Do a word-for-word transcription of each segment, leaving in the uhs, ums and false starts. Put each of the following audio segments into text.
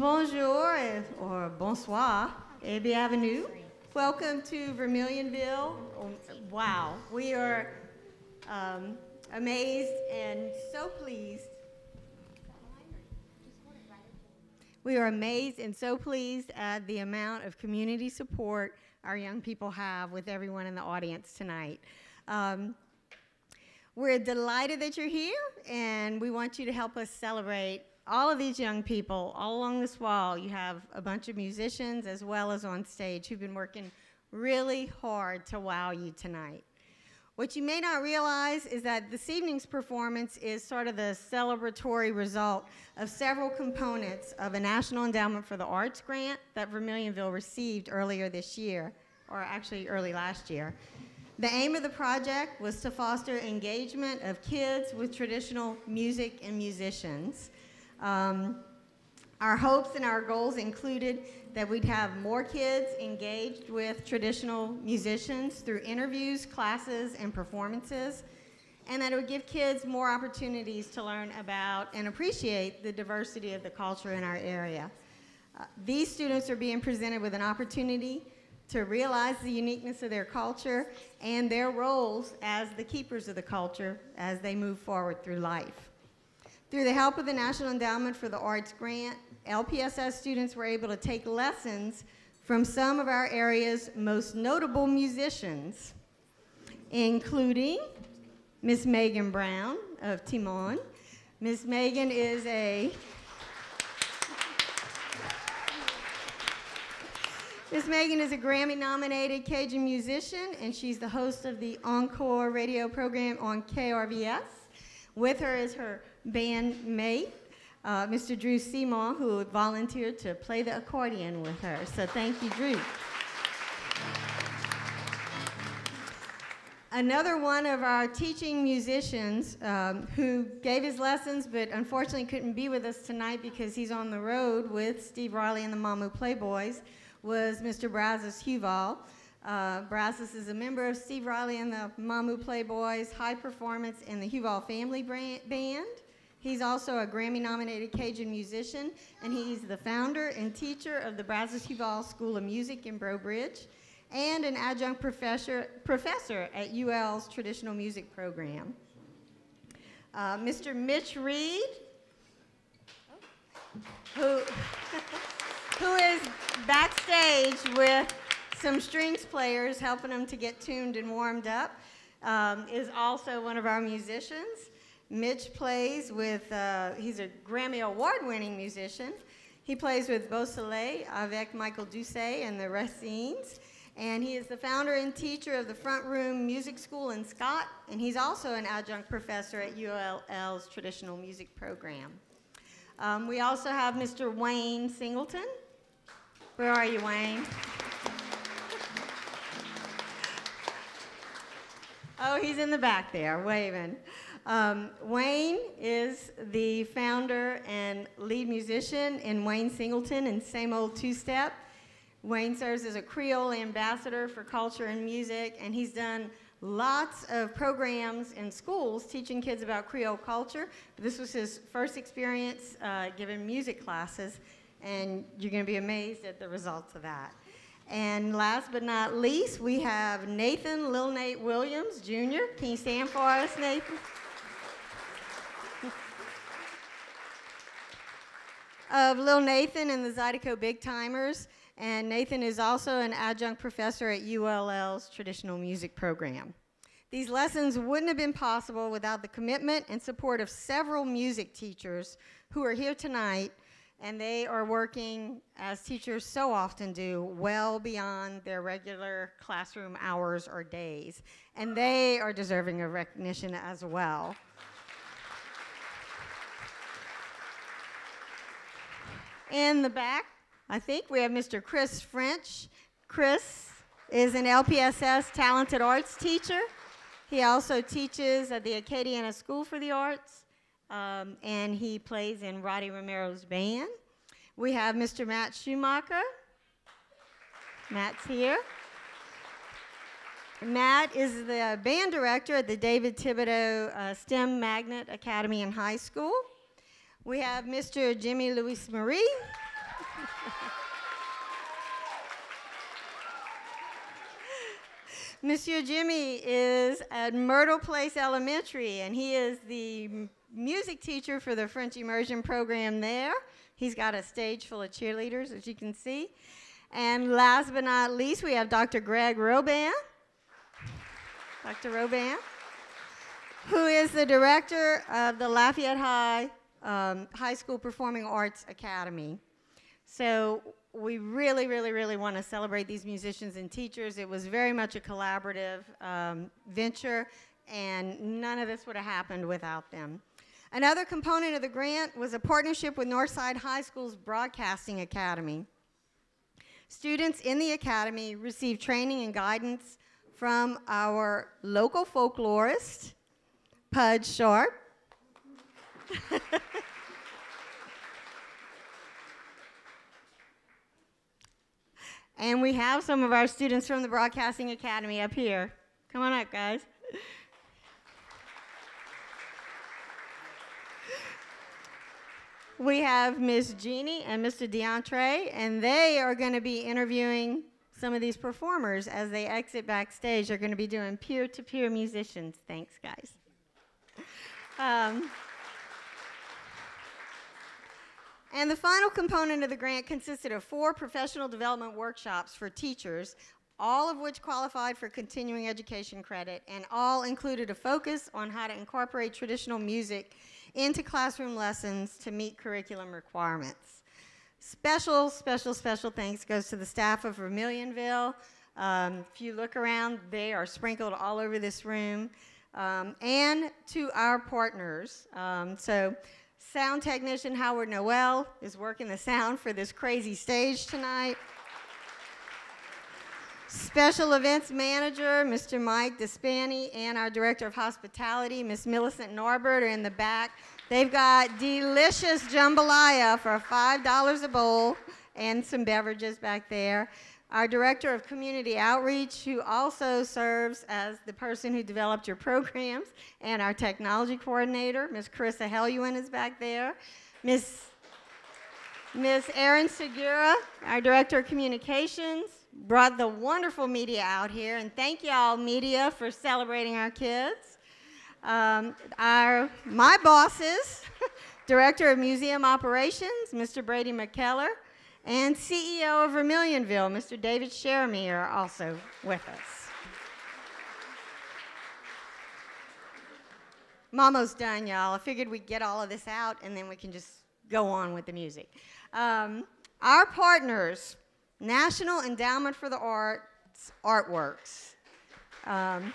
Bonjour, or bonsoir, et bienvenue. Welcome to Vermilionville. Wow, we are um, amazed and so pleased. We are amazed and so pleased at the amount of community support our young people have with everyone in the audience tonight. Um, we're delighted that you're here, and we want you to help us celebrate all of these young people. All along this wall, you have a bunch of musicians as well as on stage who've been working really hard to wow you tonight. What you may not realize is that this evening's performance is sort of the celebratory result of several components of a National Endowment for the Arts grant that Vermilionville received earlier this year, or actually early last year. The aim of the project was to foster engagement of kids with traditional music and musicians. Um, our hopes and our goals included that we'd have more kids engaged with traditional musicians through interviews, classes, and performances, and that it would give kids more opportunities to learn about and appreciate the diversity of the culture in our area. Uh, these students are being presented with an opportunity to realize the uniqueness of their culture and their roles as the keepers of the culture as they move forward through life. Through the help of the National Endowment for the Arts grant, L P S S students were able to take lessons from some of our area's most notable musicians, including Miss Megan Brown of Timon. Miss Megan is a Miss Megan is a Grammy-nominated Cajun musician, and she's the host of the Encore radio program on K R V S. With her is her bandmate, uh, Mister Drew Seymour, who volunteered to play the accordion with her. So thank you, Drew. Another one of our teaching musicians um, who gave his lessons but unfortunately couldn't be with us tonight because he's on the road with Steve Riley and the Mamu Playboys was Mister Brazos Huval. Uh, Brazos is a member of Steve Riley and the Mamu Playboys, high performance in the Huval Family Band. He's also a Grammy-nominated Cajun musician, and he's the founder and teacher of the Brazos Huval School of Music in Breaux Bridge, and an adjunct professor, professor at U L's Traditional Music Program. Uh, Mister Mitch Reed, who, who is backstage with some strings players helping them to get tuned and warmed up, um, is also one of our musicians. Mitch plays with, uh, he's a Grammy Award-winning musician. He plays with Beau Soleil avec Michael Doucet and the Racines. And he is the founder and teacher of the Front Room Music School in Scott, and he's also an adjunct professor at U L L's Traditional Music Program. Um, we also have Mister Wayne Singleton. Where are you, Wayne? Oh, he's in the back there, waving. Um, Wayne is the founder and lead musician in Wayne Singleton and Same Old Two-Step. Wayne serves as a Creole ambassador for culture and music, and he's done lots of programs in schools teaching kids about Creole culture. This was his first experience uh, giving music classes, and you're going to be amazed at the results of that. And last but not least, we have Nathan Lil Nate Williams, Junior Can you stand for us, Nathan? Of Lil Nathan and the Zydeco Big Timers. And Nathan is also an adjunct professor at U L L's Traditional Music Program. These lessons wouldn't have been possible without the commitment and support of several music teachers who are here tonight, and they are working, as teachers so often do, well beyond their regular classroom hours or days. And they are deserving of recognition as well. In the back, I think we have Mister Chris French. Chris is an L P S S talented arts teacher. He also teaches at the Acadiana School for the Arts, um, and he plays in Roddy Romero's band. We have Mister Matt Schumacher. Matt's here. Matt is the band director at the David Thibodeau uh, STEM Magnet Academy and High School. We have Mister Jimmy Louis Marie. Monsieur Jimmy is at Myrtle Place Elementary, and he is the m- music teacher for the French immersion program there. He's got a stage full of cheerleaders, as you can see. And last but not least, we have Doctor Greg Robin. Doctor Robin, who is the director of the Lafayette High um, High School Performing Arts Academy. So we really, really, really want to celebrate these musicians and teachers. It was very much a collaborative um, venture, and none of this would have happened without them. Another component of the grant was a partnership with Northside High School's Broadcasting Academy. Students in the academy receive training and guidance from our local folklorist, Pudge Sharp. And we have some of our students from the Broadcasting Academy up here. Come on up, guys. We have Miss Jeannie and Mister DeAndre, and they are going to be interviewing some of these performers as they exit backstage. They're going to be doing peer-to-peer musicians. Thanks, guys. Um, and the final component of the grant consisted of four professional development workshops for teachers, all of which qualified for continuing education credit, and all included a focus on how to incorporate traditional music into classroom lessons to meet curriculum requirements. Special, special, special thanks goes to the staff of Vermilionville. Um, if you look around, they are sprinkled all over this room. Um, and to our partners. Um, so sound technician Howard Noel is working the sound for this crazy stage tonight. Special events manager, Mister Mike Despani, and our director of hospitality, Miss Millicent Norbert, are in the back. They've got delicious jambalaya for five dollars a bowl and some beverages back there. Our director of community outreach, who also serves as the person who developed your programs, and our technology coordinator, Miss Carissa Helluin, is back there. Miss Miss Erin Segura, our director of communications, brought the wonderful media out here, and thank y'all, media, for celebrating our kids. Um, our, my bosses, Director of Museum Operations, Mister Brady McKellar, and C E O of Vermilionville, Mister David Sheremy, are also with us. I'm almost done, y'all. I figured we'd get all of this out, and then we can just go on with the music. Um, our partners, National Endowment for the Arts, Artworks. Um,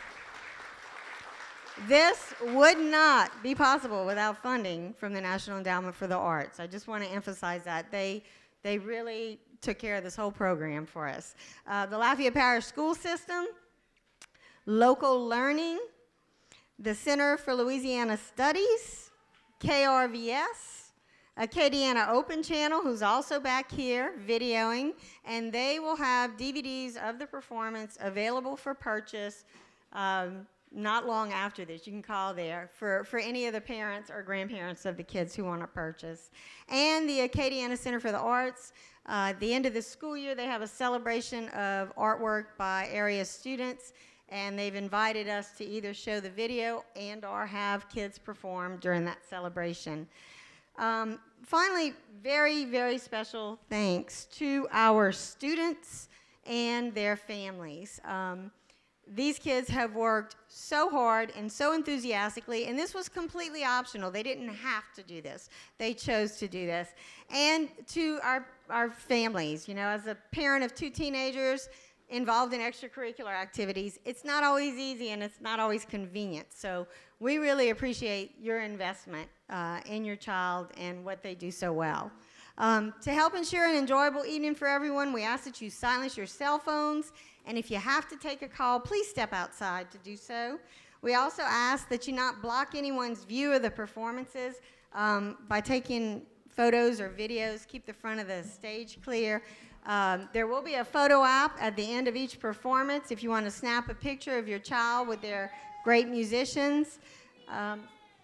this would not be possible without funding from the National Endowment for the Arts. I just want to emphasize that. They, they really took care of this whole program for us. Uh, the Lafayette Parish School System, Local Learning, the Center for Louisiana Studies, K R V S, Acadiana Open Channel, who's also back here videoing, and they will have D V Ds of the performance available for purchase um, not long after this. You can call there for, for any of the parents or grandparents of the kids who want to purchase. And the Acadiana Center for the Arts, uh, at the end of the school year, they have a celebration of artwork by area students, and they've invited us to either show the video and or have kids perform during that celebration. Um, finally, very, very special thanks to our students and their families. Um, these kids have worked so hard and so enthusiastically, and this was completely optional. They didn't have to do this. They chose to do this. And to our, our families, you know, as a parent of two teenagers involved in extracurricular activities, it's not always easy and it's not always convenient. So we really appreciate your investment uh, in your child and what they do so well. Um, to help ensure an enjoyable evening for everyone, we ask that you silence your cell phones, and if you have to take a call, please step outside to do so. We also ask that you not block anyone's view of the performances um, by taking photos or videos. Keep the front of the stage clear. Um, there will be a photo op at the end of each performance if you want to snap a picture of your child with their great musicians. Um,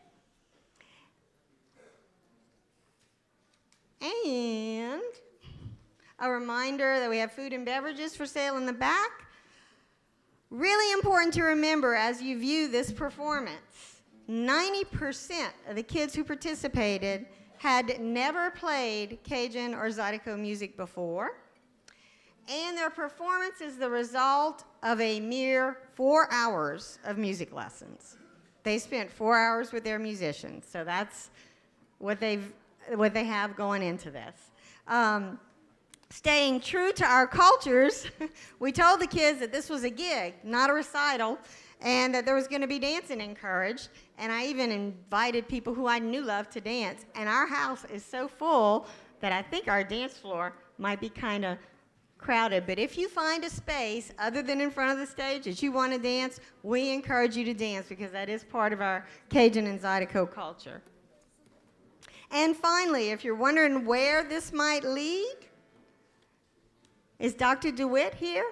and a reminder that we have food and beverages for sale in the back. Really important to remember as you view this performance, ninety percent of the kids who participated had never played Cajun or Zydeco music before, and their performance is the result of a mere four hours of music lessons. They spent four hours with their musicians, so that's what they've what they have going into this. Um, staying true to our cultures, we told the kids that this was a gig, not a recital, and that there was going to be dancing encouraged. And I even invited people who I knew loved to dance. And our house is so full that I think our dance floor might be kind of crowded. But if you find a space other than in front of the stage that you want to dance, we encourage you to dance because that is part of our Cajun and Zydeco culture. And finally, if you're wondering where this might lead, is Doctor DeWitt here?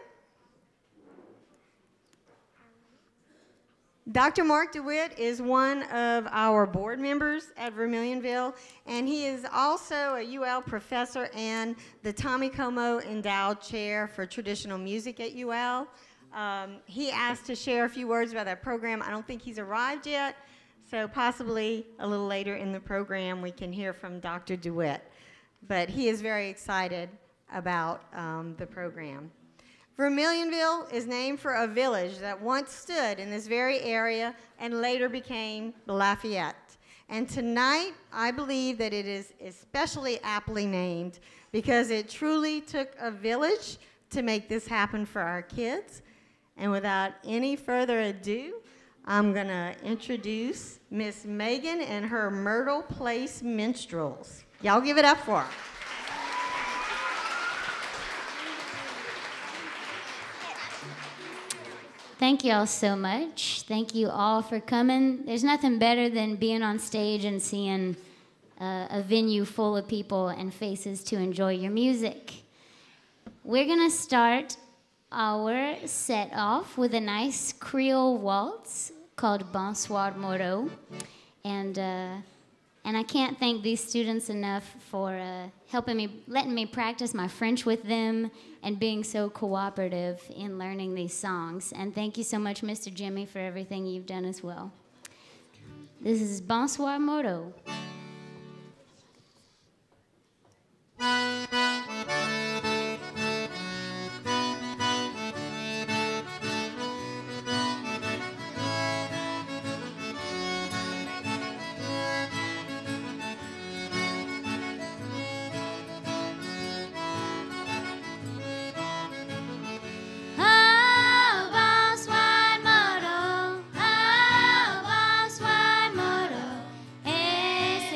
Doctor Mark DeWitt is one of our board members at Vermilionville, and he is also a U L professor and the Tommy Como Endowed Chair for Traditional Music at U L. Um, he asked to share a few words about that program. I don't think he's arrived yet, so possibly a little later in the program we can hear from Doctor DeWitt. But he is very excited about um, the program. Vermilionville is named for a village that once stood in this very area and later became Lafayette. And tonight, I believe that it is especially aptly named because it truly took a village to make this happen for our kids. And without any further ado, I'm gonna introduce Miss Megan and her Myrtle Place Minstrels. Y'all give it up for her. Thank you all so much. Thank you all for coming. There's nothing better than being on stage and seeing uh, a venue full of people and faces to enjoy your music. We're gonna start our set off with a nice Creole waltz called Bonsoir Moreau. And, uh, and I can't thank these students enough for uh, helping me, letting me practice my French with them and being so cooperative in learning these songs. And thank you so much, Mister Jimmy, for everything you've done as well. This is Bonsoir Moreau. Es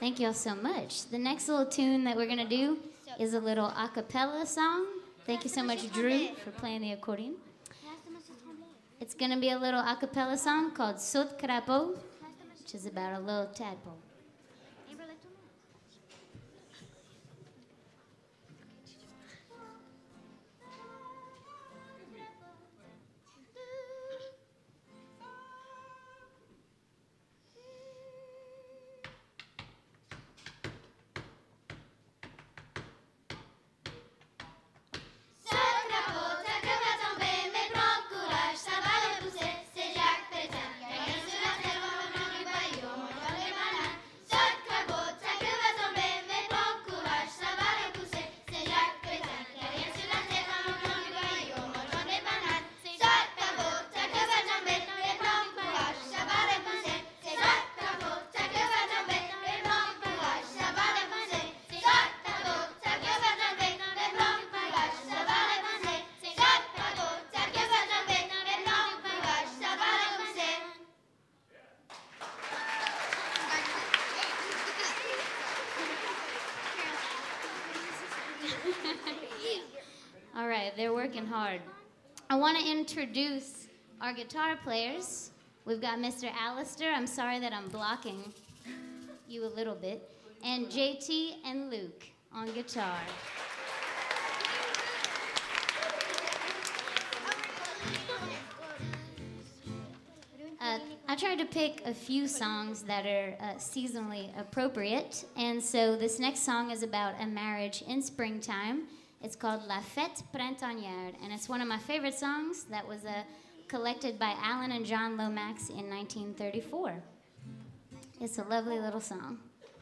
Thank you all so much. The next little tune that we're going to do is a little a cappella song. Thank you so much, Drew, for playing the accordion. It's going to be a little a cappella song called Saut Crapaud, which is about a little tadpole. All right, they're working hard. I want to introduce our guitar players. We've got Mister Alistair. I'm sorry that I'm blocking you a little bit. And J T and Luke on guitar. Uh, I tried to pick a few songs that are uh, seasonally appropriate, and so this next song is about a marriage in springtime. It's called La Fête Printanière, and it's one of my favorite songs that was uh, collected by Alan and John Lomax in nineteen thirty-four. It's a lovely little song.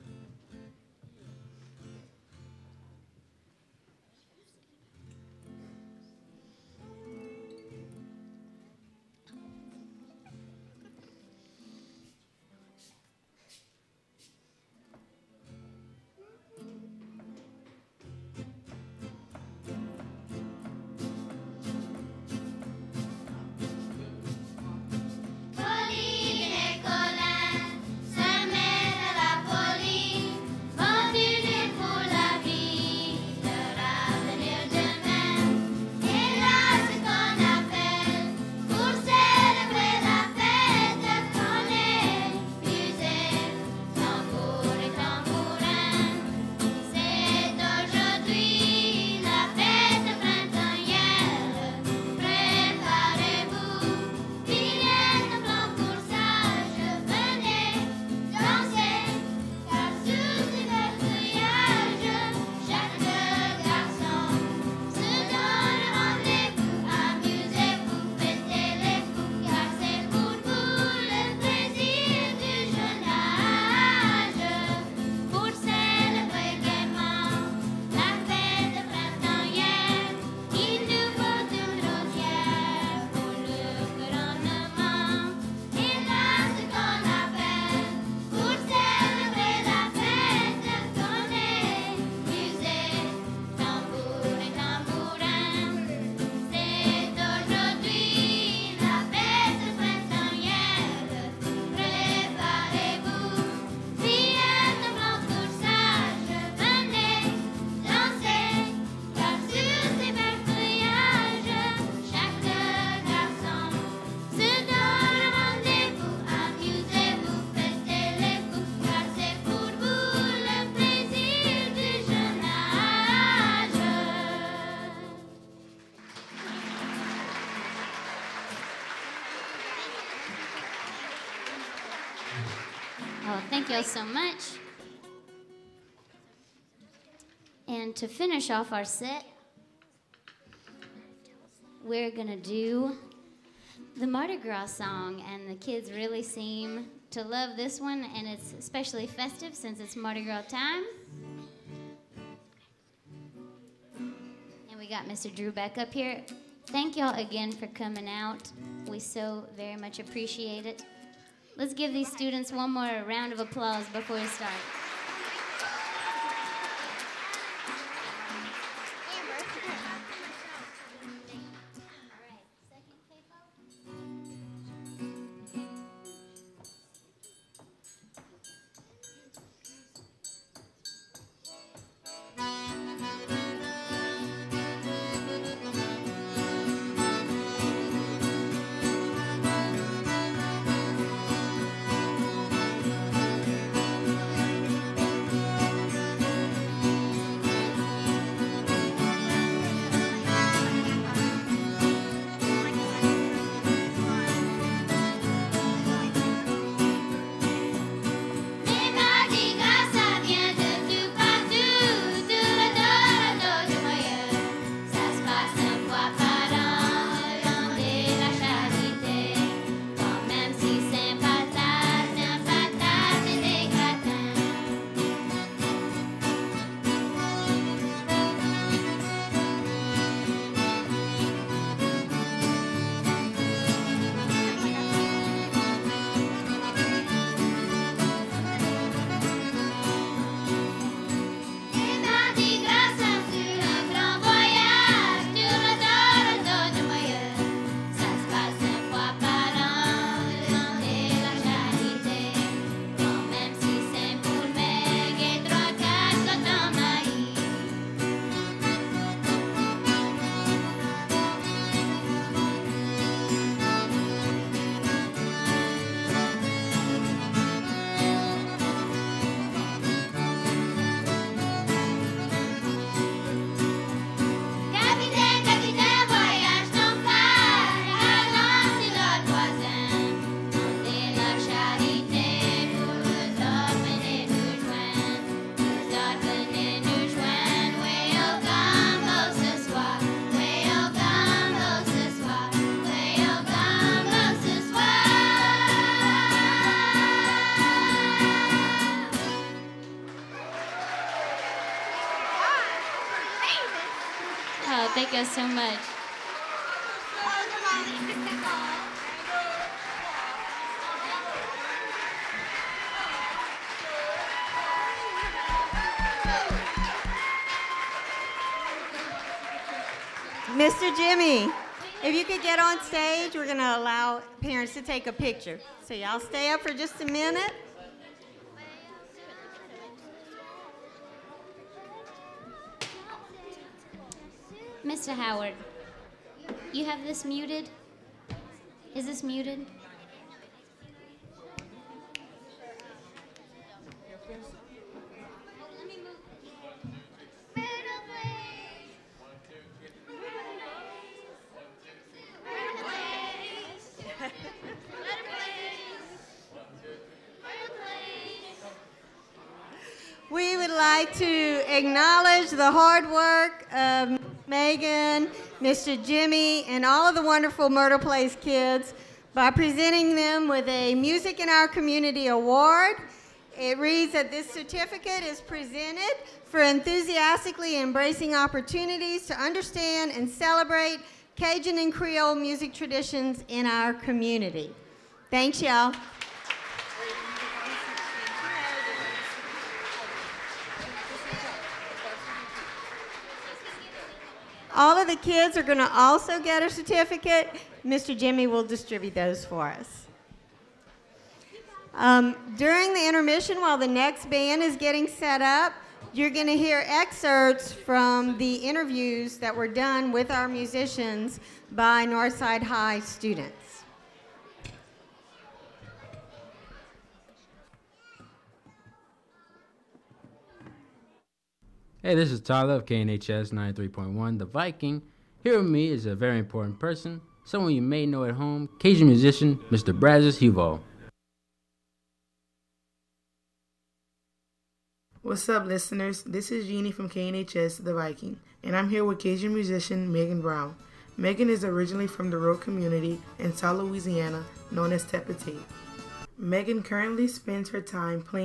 Thank you all so much. And to finish off our set, we're gonna do the Mardi Gras song, and the kids really seem to love this one, and it's especially festive since it's Mardi Gras time. And we got Mister Drew back up here. Thank y'all again for coming out. We so very much appreciate it. Let's give these students one more round of applause before we start. Thank you so much. Mister Jimmy, if you could get on stage, we're going to allow parents to take a picture. So y'all stay up for just a minute. Mister Howard, you have this muted? Is this muted? We would like to acknowledge the hard work of Megan, Mister Jimmy, and all of the wonderful Myrtle Place kids by presenting them with a Music in Our Community award. It reads that this certificate is presented for enthusiastically embracing opportunities to understand and celebrate Cajun and Creole music traditions in our community. Thanks, y'all. All of the kids are going to also get a certificate. Mister Jimmy will distribute those for us. Um, during the intermission, while the next band is getting set up, you're going to hear excerpts from the interviews that were done with our musicians by Northside High students. Hey, this is Tyler of K N H S ninety-three point one, The Viking. Here with me is a very important person, someone you may know at home, Cajun musician, Mister Brazos Huval. What's up, listeners? This is Jeannie from K N H S, The Viking, and I'm here with Cajun musician Megan Brown. Megan is originally from the rural community in South Louisiana known as Tepetite. Megan currently spends her time playing.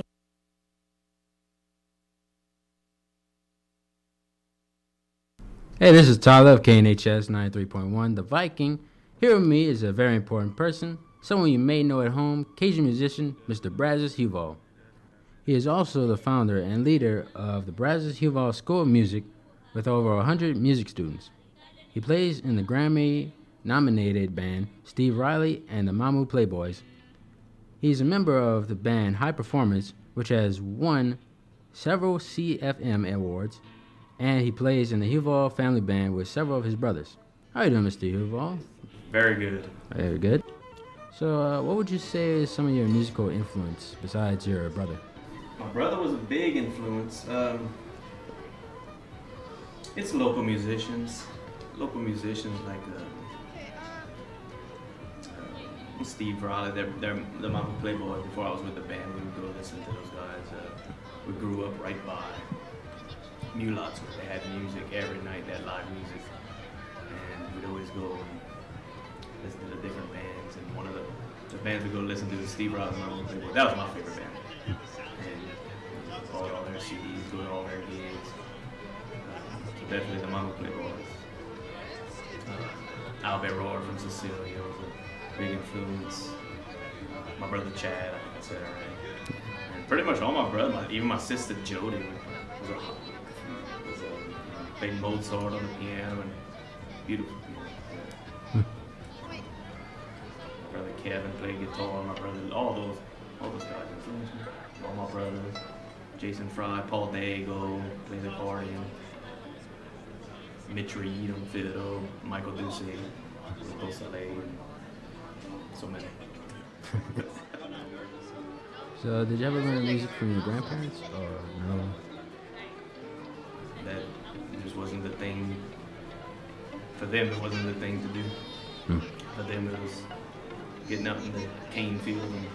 Hey, this is Tyler of K N H S ninety-three point one, The Viking. Here with me is a very important person, someone you may know at home, Cajun musician, Mister Brazos Huval. He is also the founder and leader of the Brazos Huval School of Music with over one hundred music students. He plays in the Grammy-nominated band Steve Riley and the Mamu Playboys. He's a member of the band High Performance, which has won several C F M awards, and he plays in the Huval family band with several of his brothers. How are you doing, Mister Huval? Very good. Very good. So uh, what would you say is some of your musical influence besides your brother? My brother was a big influence. Um, it's local musicians. Local musicians like uh, uh, Steve Riley. They're, they're the Mama Playboy. Before I was with the band, we would go listen to those guys. Uh, we grew up right by Mulots, where they had music every night. They had live music, and we'd always go and listen to the different bands. And one of the, the bands we go listen to was Steve Riley's Mama Playboy. That was my favorite band. And bought all their C Ds, go to all their gigs. Uh, so definitely the Mama Playboys. Uh, Albert Rohr from Cecilia was a big influence. Uh, my brother Chad, I think I said already. And pretty much all my brothers, my, even my sister Jody was a, was a played Mozart on the piano and beautiful piano. My brother Kevin played guitar. My brother, all those, all those guys influenced me. All my brothers, Jason Fry, Paul Dago, played the accordion. Mitch Reed on fiddle, Michael Ducey, Rico Soleil, and so many. So did you ever learn music from your grandparents, or no? That just wasn't the thing. For them, it wasn't the thing to do. Hmm. For them, it was getting out in the cane field and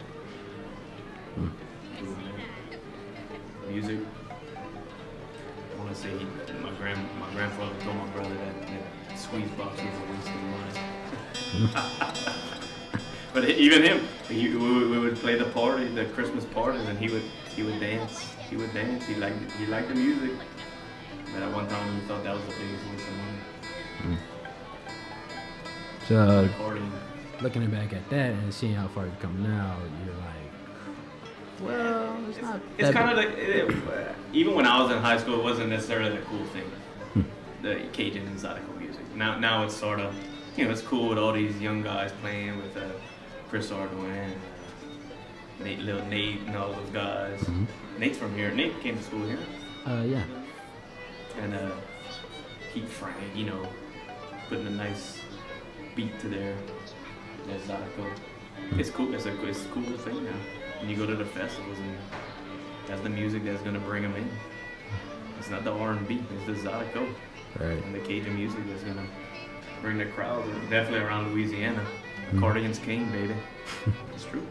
Hmm. doing that. Music. I want to say he, my grand my grandfather told my brother that, that squeeze box was a waste of money. But even him, he, we, we would play the party, the Christmas parties, and he would he would dance. He would dance. He liked he liked the music. But at one time, he thought that was the biggest waste of money. Mm. So, Recording. looking back at that and seeing how far you've come now, you're like, well, it's not. It's that kind of big. like, it, even when I was in high school, it wasn't necessarily a cool thing, Hmm. the Cajun and Zydeco music. Now, now it's sort of, you know, it's cool with all these young guys playing with uh, Chris Ardoin, uh, Nate, Lil Nate, and all those guys. Mhm. Nate's from here. Nate came to school here, Uh, yeah. and uh, Keith Frank, you know, putting a nice beat to their their Zydeco. It's cool. It's a it's a cool thing now. When you go to the festivals, and that's the music that's gonna bring them in. It's not the R and B. It's the Zydeco Right. and the Cajun music that's gonna bring the crowd. Definitely around Louisiana. Accordion's king, baby. It's true.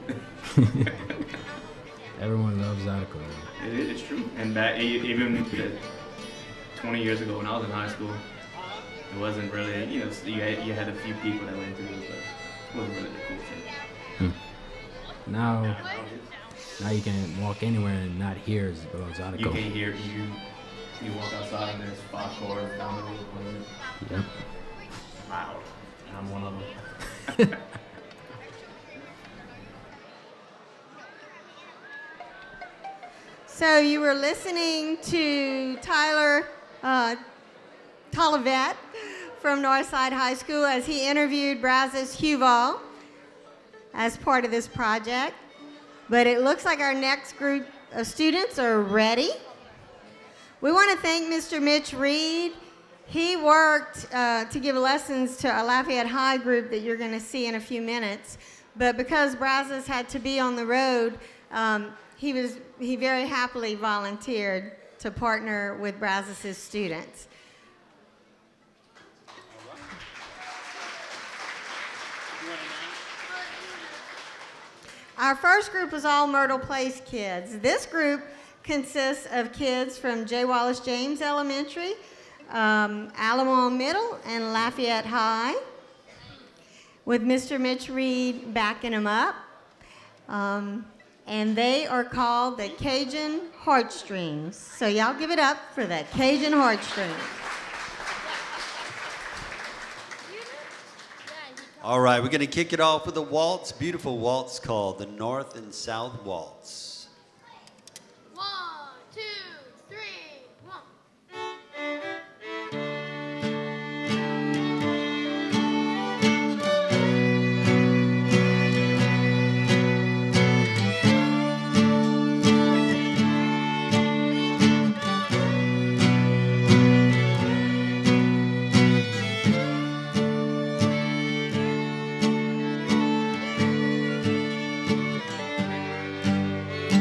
Everyone loves Zydeco. It is. It's true. And that even the twenty years ago when I was in high school, it wasn't really. You know, you had, you had a few people that went through it, but it wasn't really the cool thing. Now, now you can walk anywhere and not hear about Zydeco. You can hear you. You walk outside and there's five cars down the road playing. Yep. Loud. And I'm one of them. So you were listening to Tyler uh, Tollivet from Northside High School as he interviewed Brazos Huval as part of this project. But it looks like our next group of students are ready. We want to thank Mister Mitch Reed. He worked uh, to give lessons to a Lafayette High group that you're going to see in a few minutes. But because Brazos had to be on the road, um, he was he very happily volunteered to partner with Brazos' students. Our first group was all Myrtle Place kids. This group consists of kids from J. Wallace James Elementary, um, Alamo Middle, and Lafayette High, with Mister Mitch Reed backing them up. Um, and they are called the Cajun Heartstrings. So y'all give it up for the Cajun Heartstrings. All right, we're going to kick it off with a waltz, beautiful waltz called the North and South Waltz. One, two, three, one. All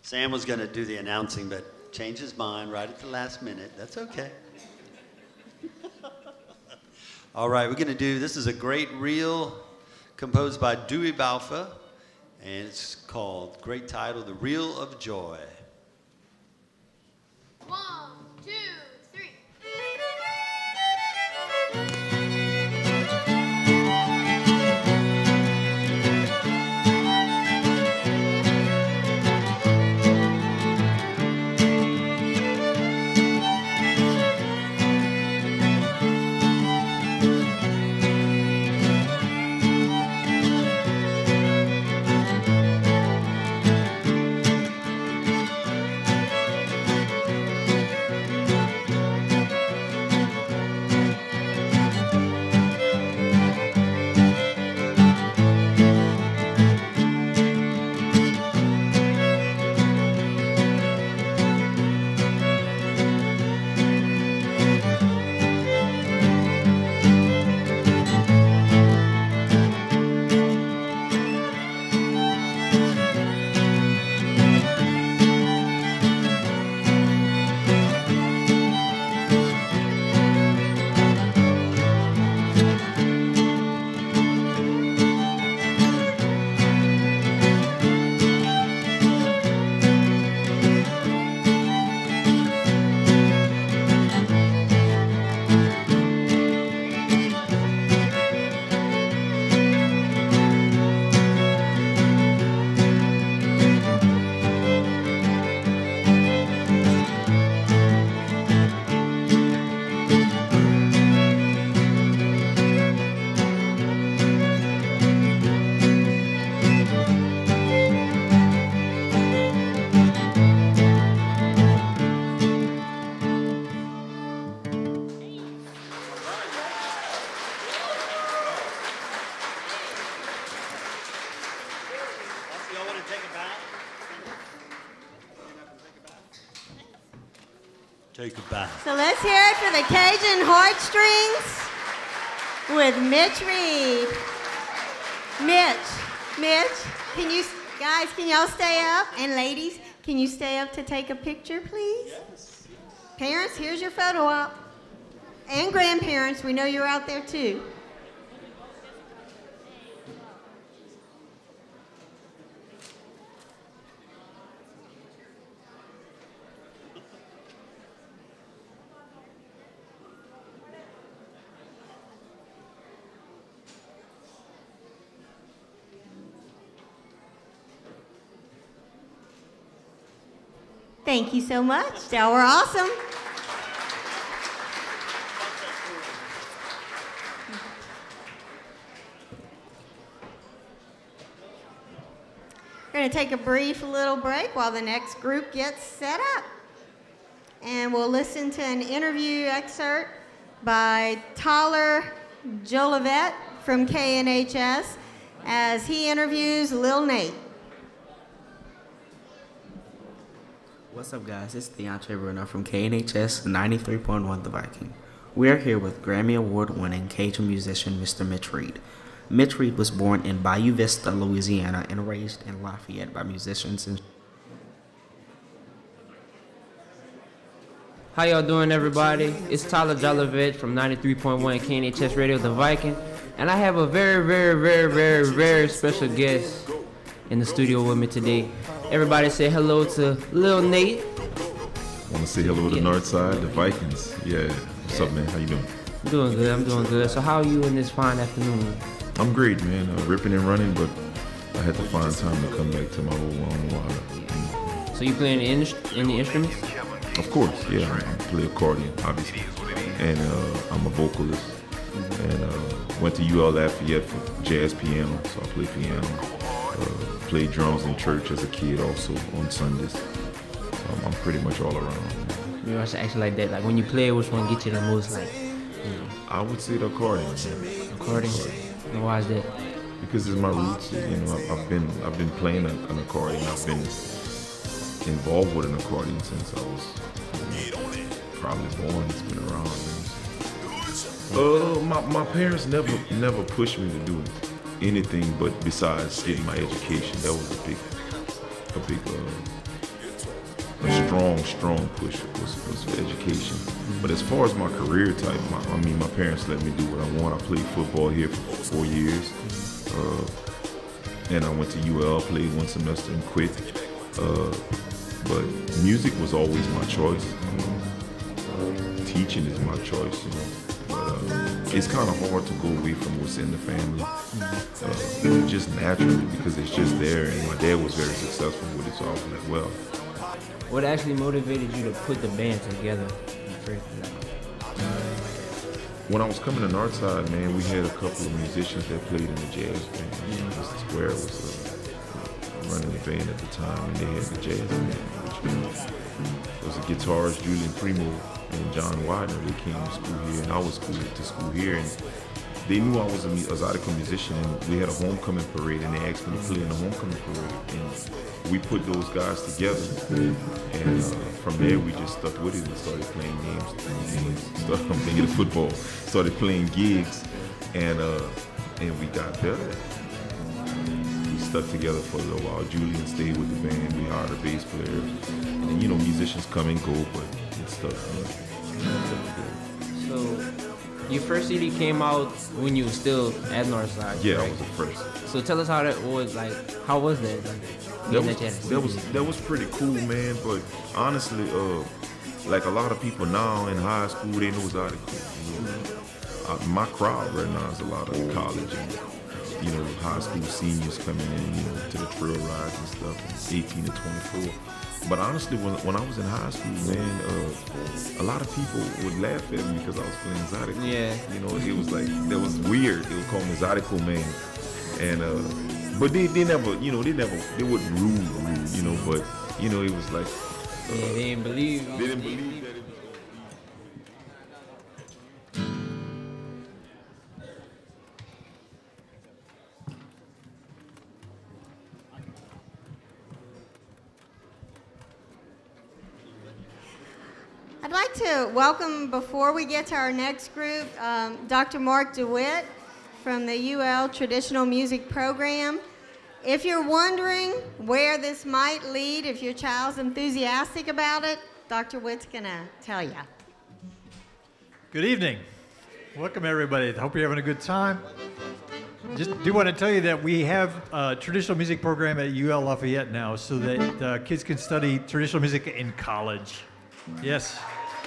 Sam was going to do the announcing, but changed his mind right at the last minute. That's okay. All right, we're going to do, this is a great reel composed by Dewey Balfa, and it's called, great title, The Reel of Joy. One, two, three. Take it back. So let's hear it for the Cajun Heartstrings with Mitch Reed. Mitch, Mitch, can you, guys, can y'all stay up? And ladies, can you stay up to take a picture, please? Yes. Parents, here's your photo op. And grandparents, we know you're out there too. Thank you so much. Y'all were awesome. We're going to take a brief little break while the next group gets set up. And we'll listen to an interview excerpt by Tyler Jolivet from K N H S as he interviews Lil Nate. What's up, guys? It's Deontay Bruno from K N H S ninety-three point one The Viking. We are here with Grammy Award-winning Cajun musician Mister Mitch Reed. Mitch Reed was born in Bayou Vista, Louisiana, and raised in Lafayette by musicians and... How y'all doing, everybody? It's Tyler Jolivet from ninety-three point one K N H S Radio, The Viking, and I have a very, very, very, very, very special guest in the studio with me today. Everybody say hello to Lil Nate. I want to say hello to yeah. Northside, the Vikings. Yeah. What's up, man? How you doing? I'm doing good. I'm doing good. So how are you in this fine afternoon? I'm great, man. Uh, ripping and running, but I had to find time to come back to my old one while. So you playing any, any instruments? Of course, yeah. I play accordion, obviously, and uh, I'm a vocalist. Mm-hmm. And uh, went to U L Lafayette for jazz piano, so I play piano. Uh, played drums in church as a kid also on Sundays. So I'm, I'm pretty much all around. You know, I should ask you like that. Like when you play, which one gets you the most? Like, you know. I would say the accordion. Accordion. And why is that? Because it's my roots. You know, I've, I've been I've been playing a, an accordion. I've been involved with an accordion since I was you know, probably born. It's been around. Uh, my my parents never never pushed me to do anything but besides getting my education. That was a big a big uh, a strong, strong push was, was for education. But as far as my career type, my, I mean, my parents let me do what I want. I played football here for four years. Uh, and I went to U L, played one semester and quit. Uh, but music was always my choice. Um, teaching is my choice, you know. But uh, it's kind of hard to go away from what's in the family, uh, just naturally, because it's just there. And my dad was very successful with it, so I was like, well. What actually motivated you to put the band together? When I was coming to Northside, man, we had a couple of musicians that played in the jazz band. You know, Mister Square was uh, running the band at the time, and they had the jazz band, which uh, was the guitarist Julian Primo and John Widener. They came to school here, and I was school, to school here, and they knew I was a, a Zydeco musician, and we had a homecoming parade, and they asked me to play in the homecoming parade, and we put those guys together, and uh, from there we just stuck with it and started playing games, games started playing the football, started playing gigs, and uh, and we got better. We stuck together for a little while. Julian stayed with the band. We hired a bass player, and then, you know, musicians come and go, but it's stuck. You know, so your first C D came out when you were still at Northside. Yeah, right? I was the first. So tell us how that was. Like, how was that? Like, That was, that was that was pretty cool, man. But honestly, uh, like a lot of people now in high school, they know Zydeco. You know? uh, my crowd right now is a lot of college and, you know, high school seniors coming in, you know, to the trail rides and stuff, and eighteen to twenty-four. But honestly, when, when I was in high school, man, uh, a lot of people would laugh at me because I was playing Zydeco. Yeah. You know, it was like, that was weird. They would call me Zydeco Man. And, uh, but they, they never, you know, they never, they wouldn't rude, rude, you know, but, you know, it was like. Uh, yeah, they didn't believe. They didn't believe that it was. I'd like to welcome, before we get to our next group, um, Doctor Mark DeWitt from the U L Traditional Music Program. If you're wondering where this might lead, if your child's enthusiastic about it, Doctor Witt's gonna tell you. Good evening. Welcome everybody. Hope you're having a good time. Just do want to tell you that we have a traditional music program at U L Lafayette now so that uh, kids can study traditional music in college. Yes.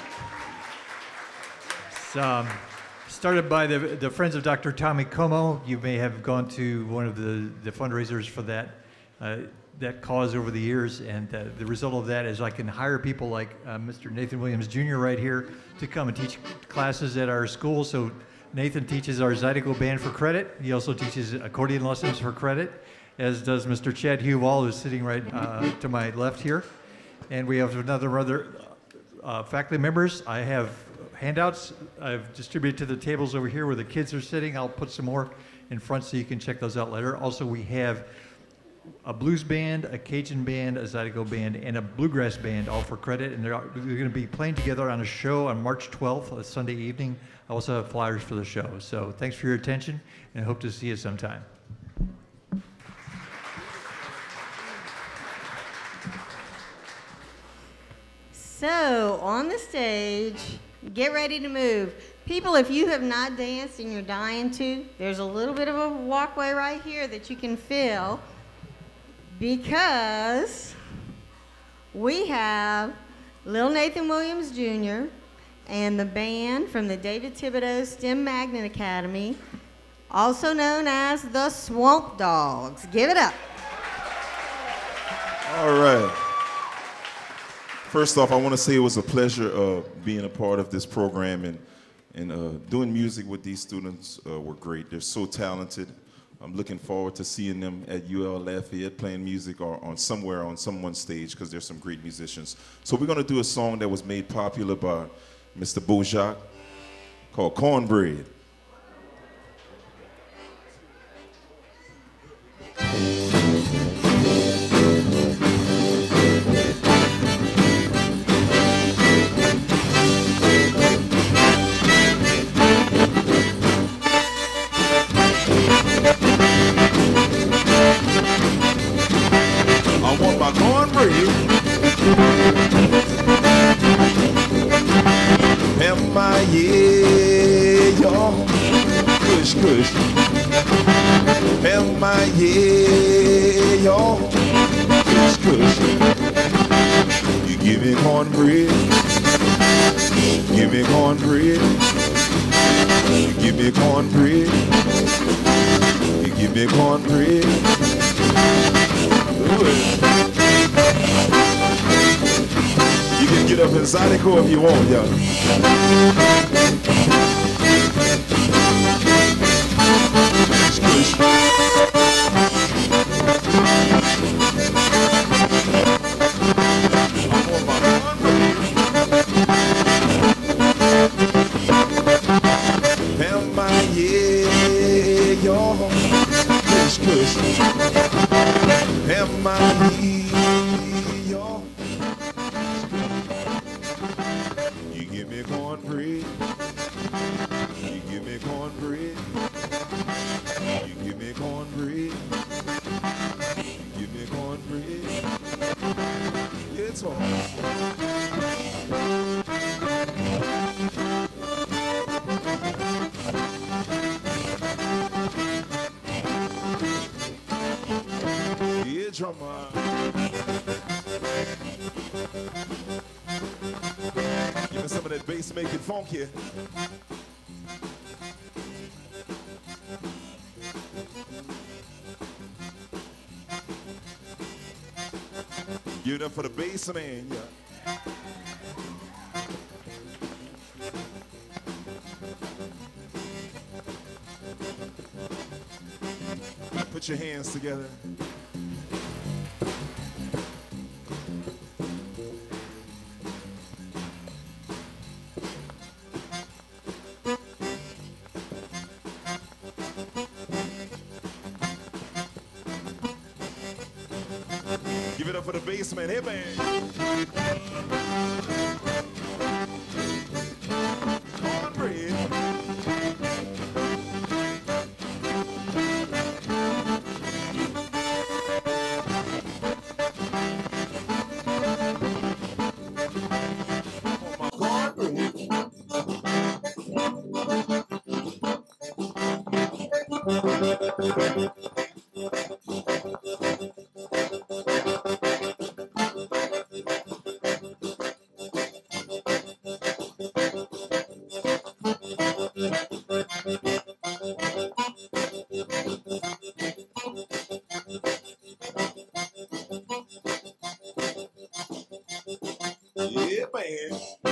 It's um, started by the, the Friends of Doctor Tommy Como. You may have gone to one of the, the fundraisers for that, uh, that cause over the years, and uh, the result of that is I can hire people like uh, Mister Nathan Williams Junior right here to come and teach classes at our school. So Nathan teaches our Zydeco band for credit. He also teaches accordion lessons for credit, as does Mister Chad Huval, who's sitting right uh, to my left here. And we have another other uh, faculty members. I have handouts I've distributed to the tables over here where the kids are sitting. I'll put some more in front so you can check those out later. Also, we have a blues band, a Cajun band, a Zydeco band, and a bluegrass band, all for credit. And they're, they're going to be playing together on a show on March twelfth, a Sunday evening. I also have flyers for the show. So thanks for your attention, and I hope to see you sometime. So, on the stage, get ready to move. People, if you have not danced and you're dying to, there's a little bit of a walkway right here that you can fill, because we have Lil Nathan Williams Junior and the band from the David Thibodeau STEM Magnet Academy, also known as the Swamp Dogs. Give it up. All right. First off, I want to say it was a pleasure uh, being a part of this program, and, and uh, doing music with these students uh, were great. They're so talented. I'm looking forward to seeing them at U L Lafayette playing music or on somewhere on someone's stage, because there's some great musicians. So we're going to do a song that was made popular by Mister Bojack called Cornbread. I want my cornbread my yeah, y'all. Kush, kush. You give me cornbread. Give me cornbread. You give me cornbread. You give me cornbread. You can get up inside the core if you want, y'all. Am I yeah, y'all? Kush, kush. Am I yeah, y'all? You give me cornbread. You give me cornbread. You give me cornbread. You give me cornbread. It's all. Yeah, drummer. Give me some of that bass, make it funky. Give it up for the bass man, yeah. Put your hands together. Give it up for the bass man. Hey, man. Cornbread. Yeah, man.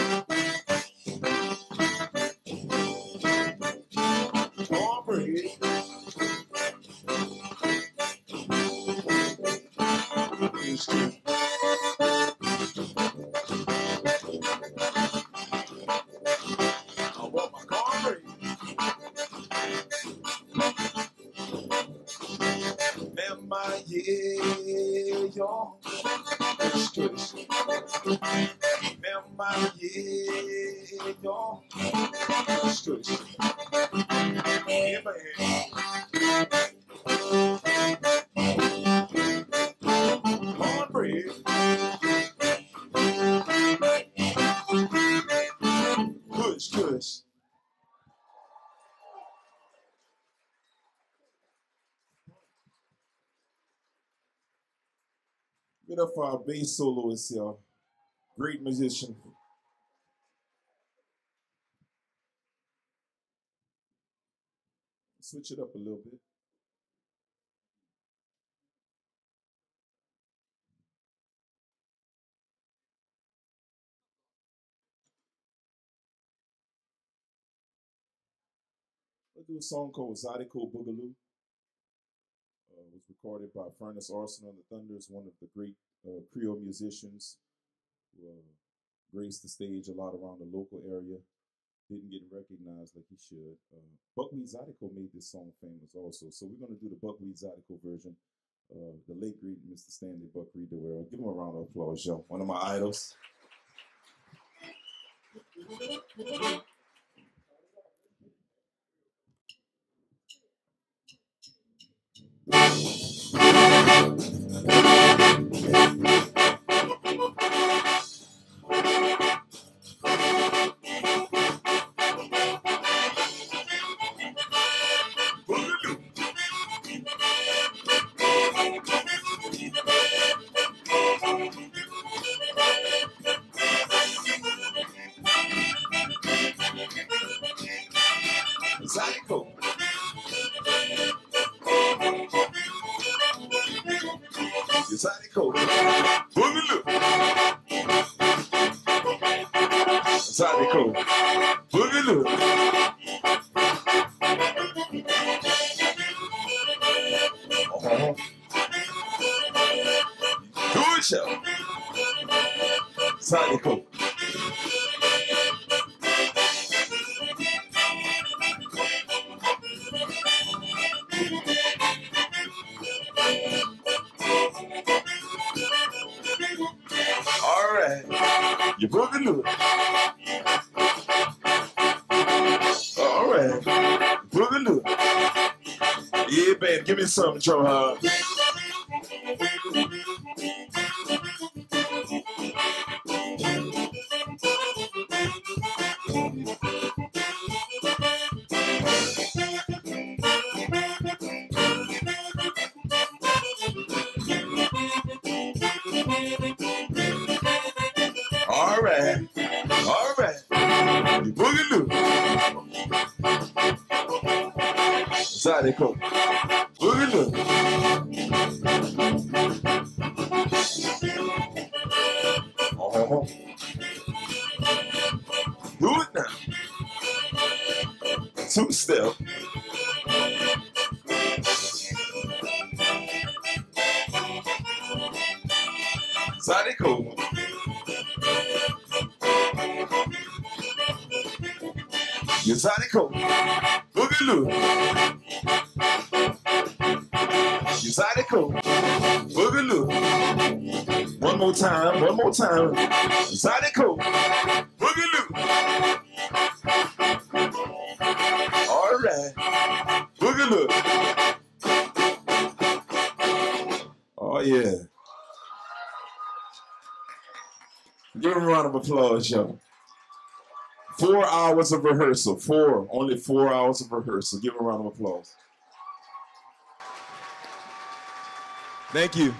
Cornbread. It's true. I want my cornbread. Am I yeah, y'all? It's true. Am I yeah, y'all? It's true. Yeah, man. Cornbread. Kush, kush. Get up for our bass soloist, y'all. Great musician. Switch it up a little bit. Let's do a song called Zydeco Boogaloo. Uh, it was recorded by Furnace Arsenal and the Thunders, one of the great uh, Creole musicians who uh, graced the stage a lot around the local area. Didn't get recognized like he should. Uh, Buckwheat Zydeco made this song famous also. So we're going to do the Buckwheat Zydeco version. Uh, the late great Mister Stanley Buckwheat DeWell. Give him a round of applause, y'all. One of my idols. Zydeco. Boogaloo. Zydeco. Boogaloo. Uh-huh. Do it, y'all. Zydeco. All right, you boogaloo. All right, boogaloo. Yeah, babe, give me something, Joe Hard. All right, all right, you boogaloo. Zydeco. Boogaloo. Uh-huh. Do it now. Two step. Zydeco. You Zydeco. Boogaloo. You Zydeco. Boogaloo. One more time, one more time. Zydeco. Boogaloo. All right. Boogaloo. Oh, yeah. Give them a round of applause, y'all. Four hours of rehearsal. Four. Only four hours of rehearsal. Give them a round of applause. Thank you.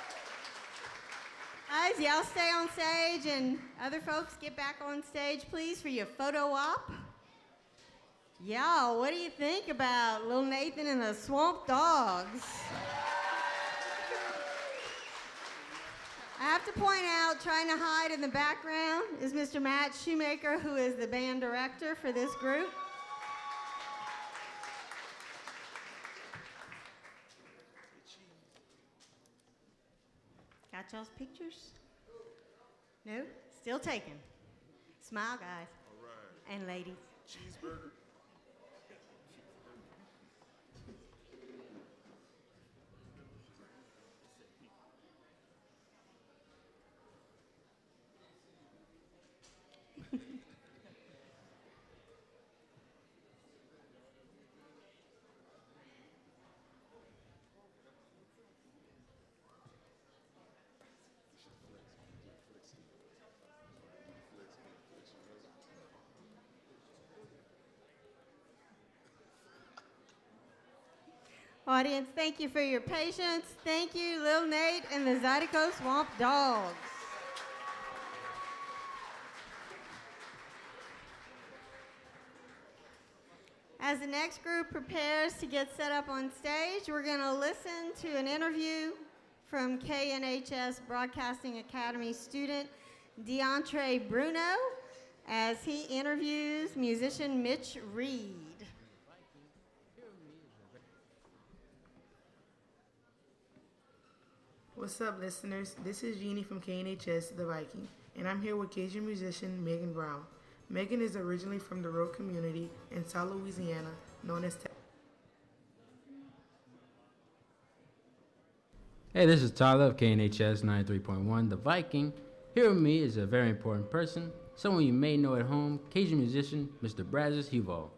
Guys, y'all stay on stage and other folks get back on stage, please, for your photo op. Y'all, what do you think about Little Nathan and the Swamp Dogs? I have to point out, trying to hide in the background is Mister Matt Shoemaker, who is the band director for this group. Got y'all's pictures? No? Still taken. Smile, guys. All right. And ladies. Cheeseburger. Audience, thank you for your patience. Thank you, Lil Nate and the Zydeco Swamp Dogs. As the next group prepares to get set up on stage, we're going to listen to an interview from K N H S Broadcasting Academy student DeAndre Bruno as he interviews musician Mitch Reed. What's up, listeners? This is Jeannie from K N H S, The Viking, and I'm here with Cajun musician Megan Brown. Megan is originally from the rural community in South Louisiana, known as Te- Hey, this is Tyler of K N H S ninety-three point one, The Viking. Here with me is a very important person, someone you may know at home, Cajun musician Mister Brazos Huval.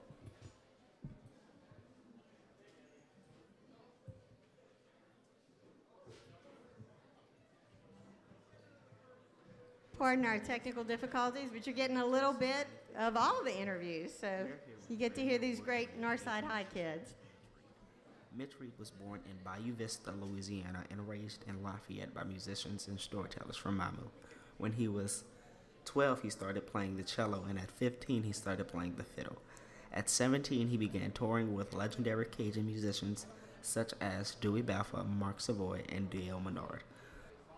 Pardon our technical difficulties, but you're getting a little bit of all the interviews, so you get to hear these great Northside High kids. Mitch Reed was born in Bayou Vista, Louisiana, and raised in Lafayette by musicians and storytellers from Mamu. When he was twelve, he started playing the cello, and at fifteen, he started playing the fiddle. At seventeen, he began touring with legendary Cajun musicians such as Dewey Balfa, Mark Savoy, and Dale Menard.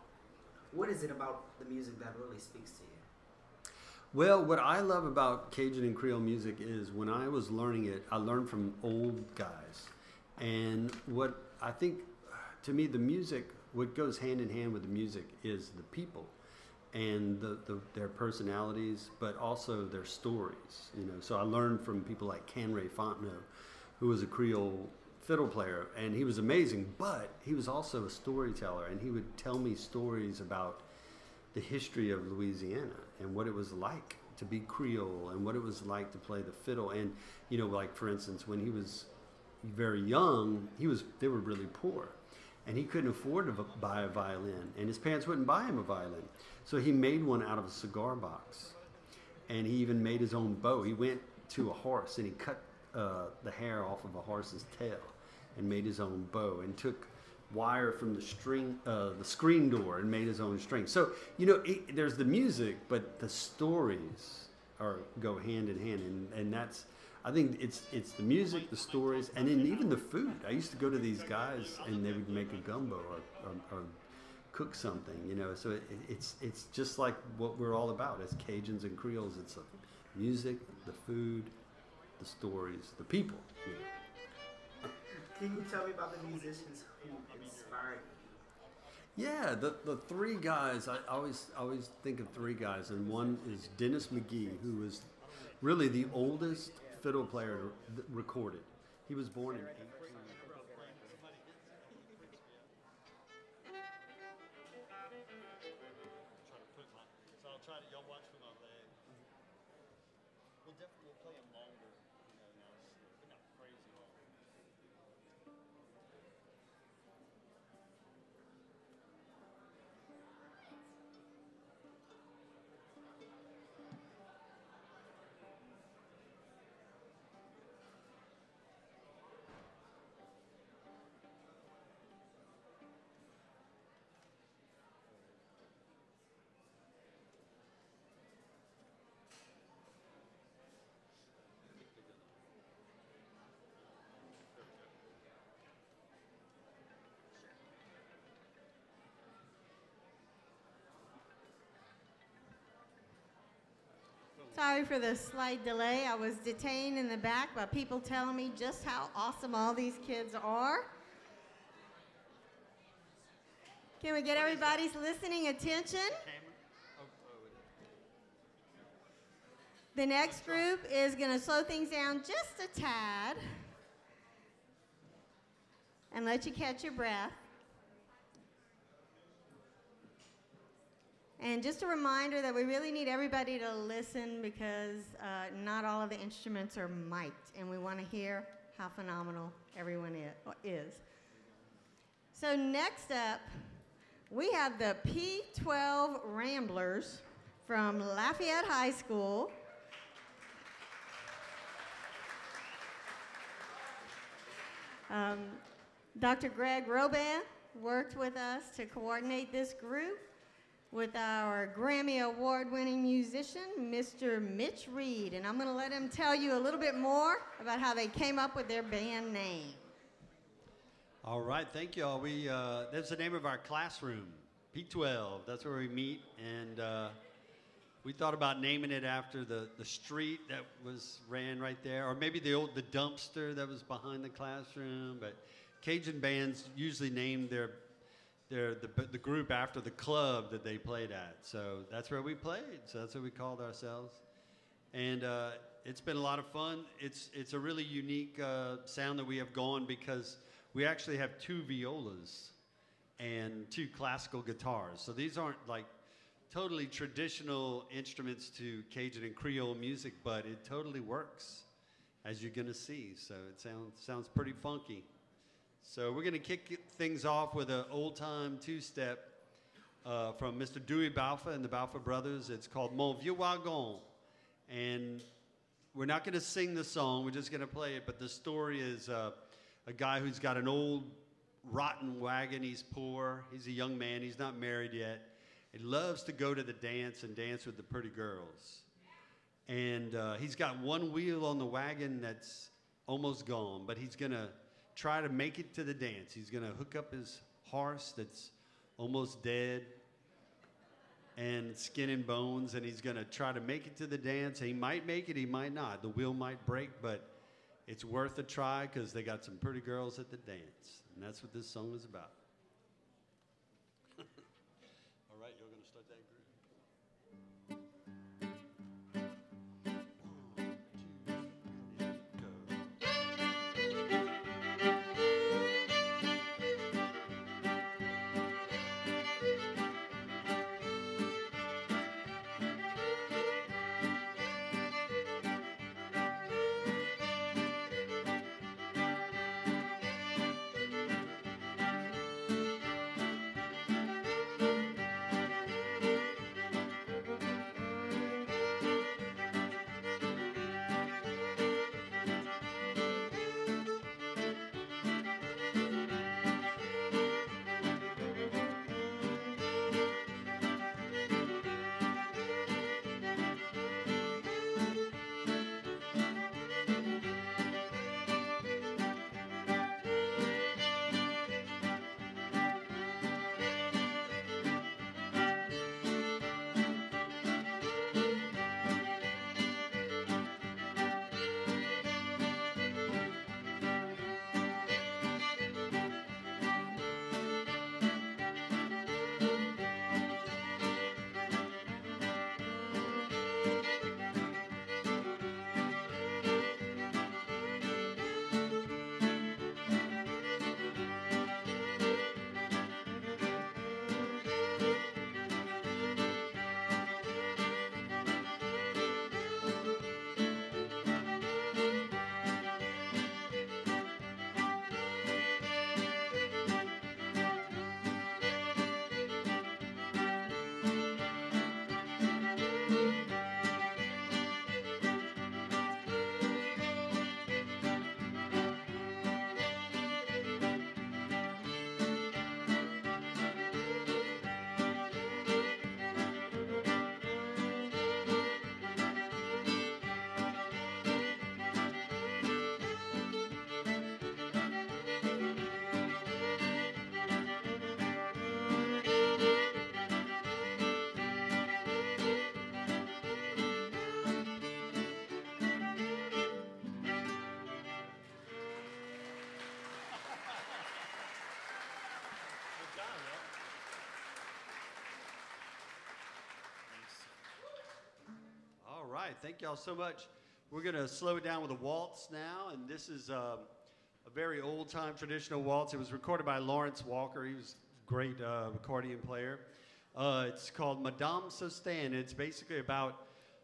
what is it about the music that really speaks to you? Well, what I love about Cajun and Creole music is when I was learning it, I learned from old guys. And what I think, to me, the music, what goes hand in hand with the music is the people and the, the, their personalities, but also their stories. You know, so I learned from people like Canray Fontenot, who was a Creole fiddle player, and he was amazing, but he was also a storyteller, and he would tell me stories about the history of Louisiana and what it was like to be Creole and what it was like to play the fiddle. And, you know, like, for instance, when he was very young, he was they were really poor, and he couldn't afford to buy a violin, and his parents wouldn't buy him a violin. So he made one out of a cigar box, and he even made his own bow. He went to a horse, and he cut uh, the hair off of a horse's tail and made his own bow, and took wire from the string, uh, the screen door, and made his own string. So, you know, it, there's the music, but the stories are go hand in hand, and, and that's, I think it's it's the music, the stories, and then even the food. I used to go to these guys, and they would make a gumbo or, or, or cook something, you know. So it, it's it's just like what we're all about as Cajuns and Creoles. It's the music, the food, the stories, the people. You know. Can you tell me about the musicians who inspired you? Yeah, the, the three guys, I always always think of three guys, and one is Dennis McGee, who was really the oldest fiddle player recorded. He was born in eighteen. So I'll try to, y'all watch for my leg. We'll definitely play them longer, you know, now, but not crazy long. Sorry for the slight delay. I was detained in the back by people telling me just how awesome all these kids are. Can we get everybody's listening attention? The next group is going to slow things down just a tad and let you catch your breath. And just a reminder that we really need everybody to listen because uh, not all of the instruments are mic'd, and we want to hear how phenomenal everyone is. So next up, we have the P twelve Ramblers from Lafayette High School. Um, Doctor Greg Robin worked with us to coordinate this group with our Grammy Award-winning musician, Mister Mitch Reed. And I'm going to let him tell you a little bit more about how they came up with their band name. All right, thank you all. We, uh, that's the name of our classroom, P twelve. That's where we meet, and uh, we thought about naming it after the, the street that was ran right there, or maybe the old the dumpster that was behind the classroom. But Cajun bands usually name their They're the, the group after the club that they played at. So that's where we played. So that's what we called ourselves. And uh, it's been a lot of fun. It's, it's a really unique uh, sound that we have going because we actually have two violas and two classical guitars. So these aren't like totally traditional instruments to Cajun and Creole music, but it totally works, as you're gonna see. So it sounds, sounds pretty funky. So we're going to kick things off with an old-time two-step uh, from Mister Dewey Balfa and the Balfa Brothers. It's called Mon Vieux Wagon. And we're not going to sing the song. We're just going to play it. But the story is uh, a guy who's got an old, rotten wagon. He's poor. He's a young man. He's not married yet. He loves to go to the dance and dance with the pretty girls. And uh, he's got one wheel on the wagon that's almost gone, but he's going to try to make it to the dance. He's going to hook up his horse that's almost dead, and skin and bones, and he's going to try to make it to the dance. He might make it, he might not. The wheel might break, but it's worth a try because they got some pretty girls at the dance, and that's what this song is about. All right, you're going to start that groove. All right, thank y'all so much. We're going to slow it down with a waltz now, and this is uh, a very old-time traditional waltz. It was recorded by Lawrence Walker. He was a great uh, accordion player. Uh, it's called Madame Sostan. It's basically about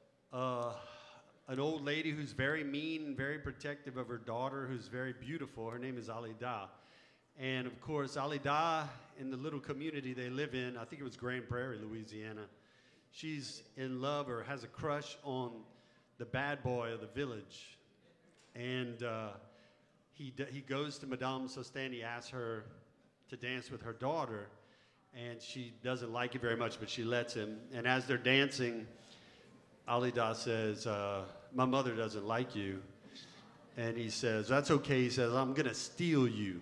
uh, an old lady who's very mean, very protective of her daughter, who's very beautiful. Her name is Alida. And, of course, Alida, in the little community they live in, I think it was Grand Prairie, Louisiana, she's in love or has a crush on the bad boy of the village. And uh, he, d he goes to Madame Sostan. He asks her to dance with her daughter, and she doesn't like it very much, but she lets him. And as they're dancing, Alida says, uh, my mother doesn't like you. And he says, that's okay. He says, I'm going to steal you.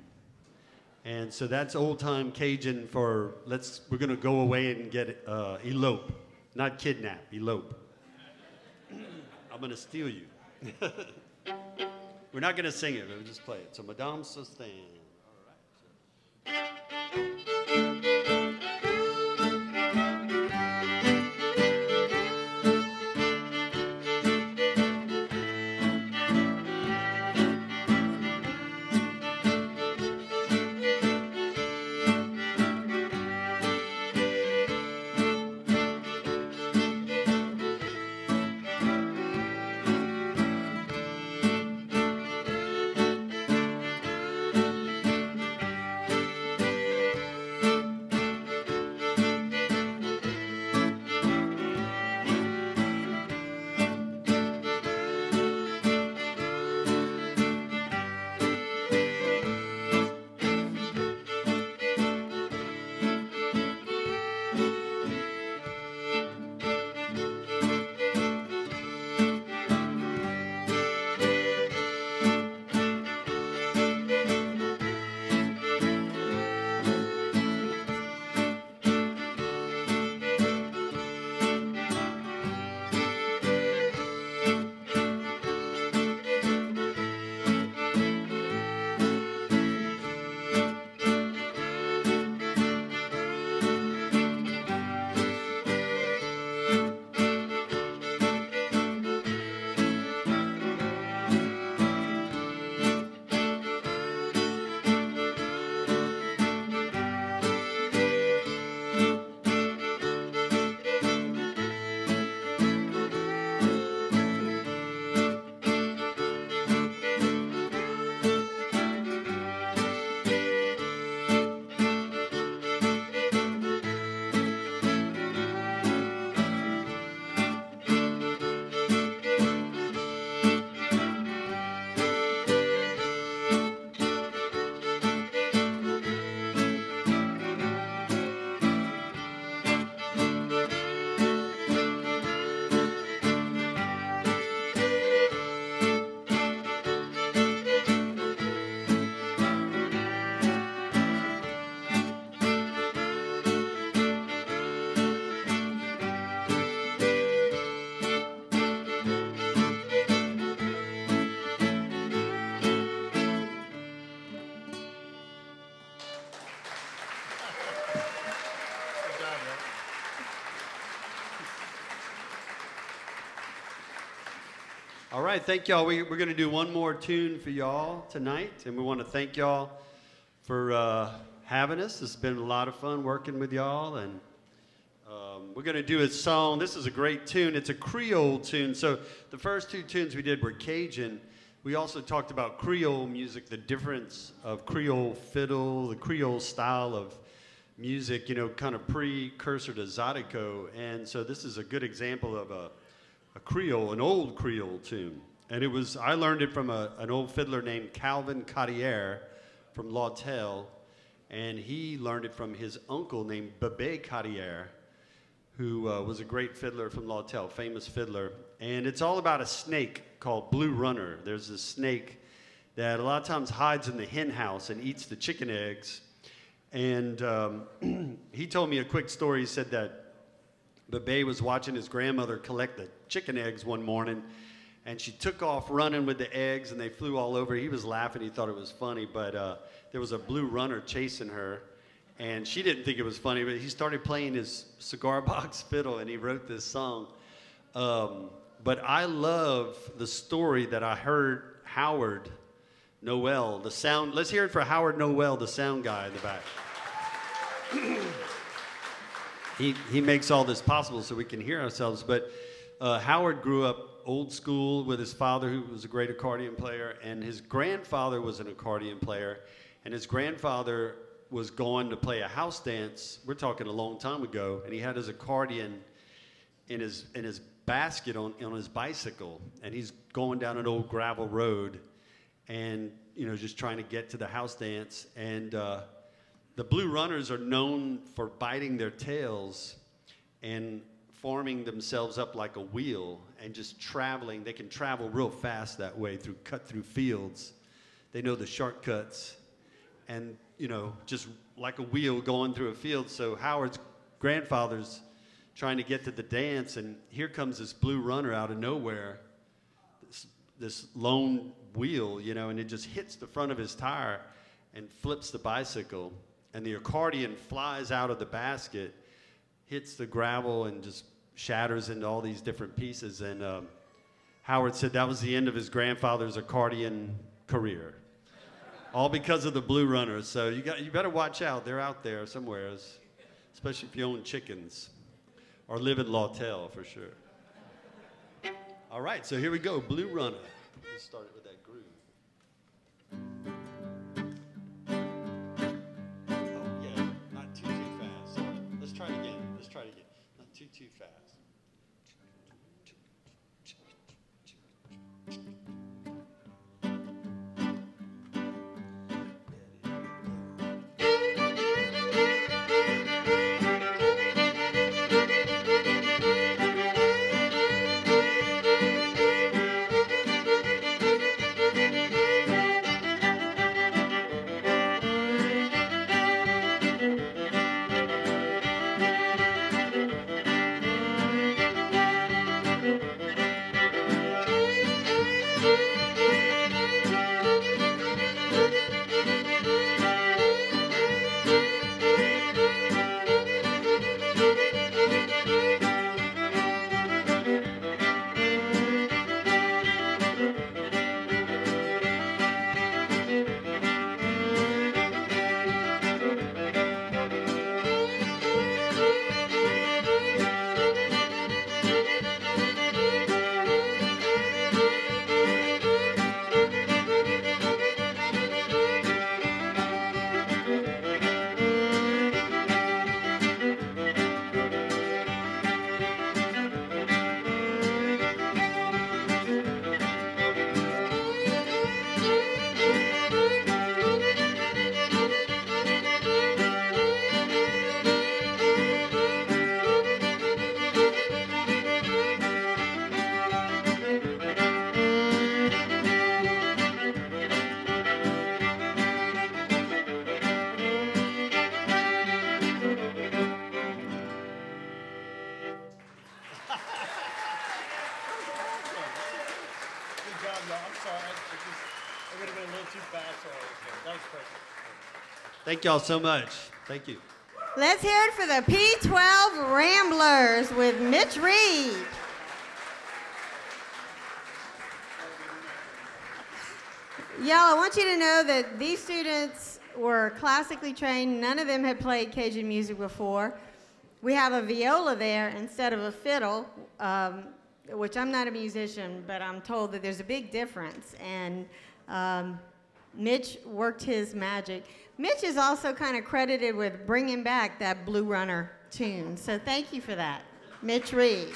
And so that's old-time Cajun for, let's, we're going to go away and get, uh, elope. Not kidnap, elope. I'm going to steal you. We're not going to sing it, we'll just play it. So Madame Sostan. All right. right, thank y'all. We, we're going to do one more tune for y'all tonight, and we want to thank y'all for uh, having us. It's been a lot of fun working with y'all, and um, we're going to do a song. This is a great tune. It's a Creole tune. So the first two tunes we did were Cajun. We also talked about Creole music, the difference of Creole fiddle, the Creole style of music, you know, kind of precursor to Zydeco. And so this is a good example of a, a Creole, an old Creole tune. And it was, I learned it from a, an old fiddler named Calvin Cartier from Lawtell. And he learned it from his uncle named Bébé Cartier, who uh, was a great fiddler from Lawtell, famous fiddler. And it's all about a snake called Blue Runner. There's this snake that a lot of times hides in the hen house and eats the chicken eggs. And um, he told me a quick story. He said that Bébé was watching his grandmother collect the chicken eggs one morning, and she took off running with the eggs, and they flew all over. He was laughing. He thought it was funny, but uh, there was a blue runner chasing her, and she didn't think it was funny, but he started playing his cigar box fiddle, and he wrote this song. Um, but I love the story that I heard Howard Noel, the sound. Let's hear it for Howard Noel, the sound guy in the back. he, he makes all this possible so we can hear ourselves. But uh, Howard grew up old school with his father, who was a great accordion player, and his grandfather was an accordion player, and his grandfather was going to play a house dance. We're talking a long time ago, and he had his accordion in his in his basket on, on his bicycle, and he's going down an old gravel road, and you know, just trying to get to the house dance. And uh, the Blue Runners are known for biting their tails and forming themselves up like a wheel and just traveling. They can travel real fast that way through cut through fields. They know the shortcuts, and you know, just like a wheel going through a field. So Howard's grandfather's trying to get to the dance, and here comes this Blue Runner out of nowhere, this, this lone wheel, you know, and it just hits the front of his tire and flips the bicycle, and the accordion flies out of the basket, hits the gravel, and just shatters into all these different pieces. And um, Howard said that was the end of his grandfather's accordion career, all because of the Blue Runners. So you got you better watch out. They're out there somewhere, especially if you own chickens or live in Lawtell for sure. All right, so here we go, Blue Runner. Let's start it with that groove. Oh yeah, not too too fast. Sorry. Let's try it again. Let's try it again. Not too too fast. Thank y'all so much. Thank you. Let's hear it for the P twelve Ramblers with Mitch Reed. Y'all, I want you to know that these students were classically trained. None of them had played Cajun music before. We have a viola there instead of a fiddle, um, which I'm not a musician, but I'm told that there's a big difference. And um, Mitch worked his magic. Mitch is also kind of credited with bringing back that Blue Runner tune. So thank you for that, Mitch Reed.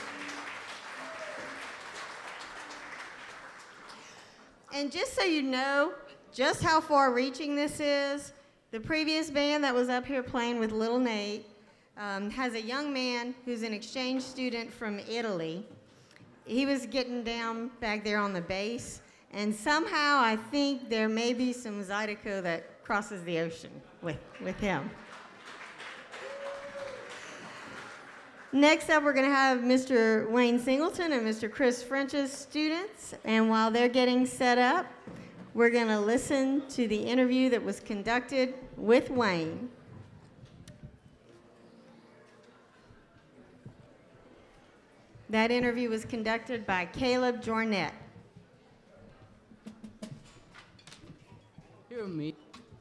And just so you know just how far-reaching this is, the previous band that was up here playing with Little Nate um, has a young man who's an exchange student from Italy. He was getting down back there on the bass, and somehow I think there may be some Zydeco that crosses the ocean with, with him. Next up, we're going to have Mister Wayne Singleton and Mister Chris French's students. And while they're getting set up, we're going to listen to the interview that was conducted with Wayne. That interview was conducted by Caleb Jornet. Hear me.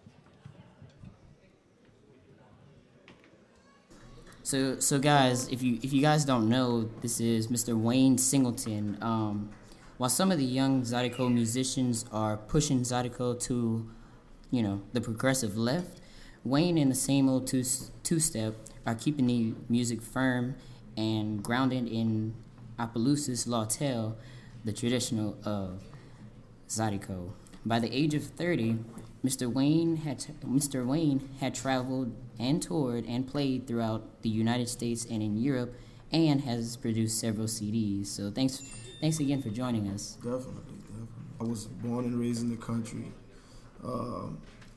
So, so guys, if you if you guys don't know, this is Mister Wayne Singleton. Um, while some of the young Zydeco musicians are pushing Zydeco to, you know, the progressive left, Wayne and the same old two two step are keeping the music firm and grounded in Opelousas Lawtel, the traditional of Zydeco. By the age of thirty, Mister Wayne had Mister Wayne had traveled and toured and played throughout the United States and in Europe, and has produced several C Ds. So thanks, thanks again for joining us. Definitely, definitely. I was born and raised in the country, uh,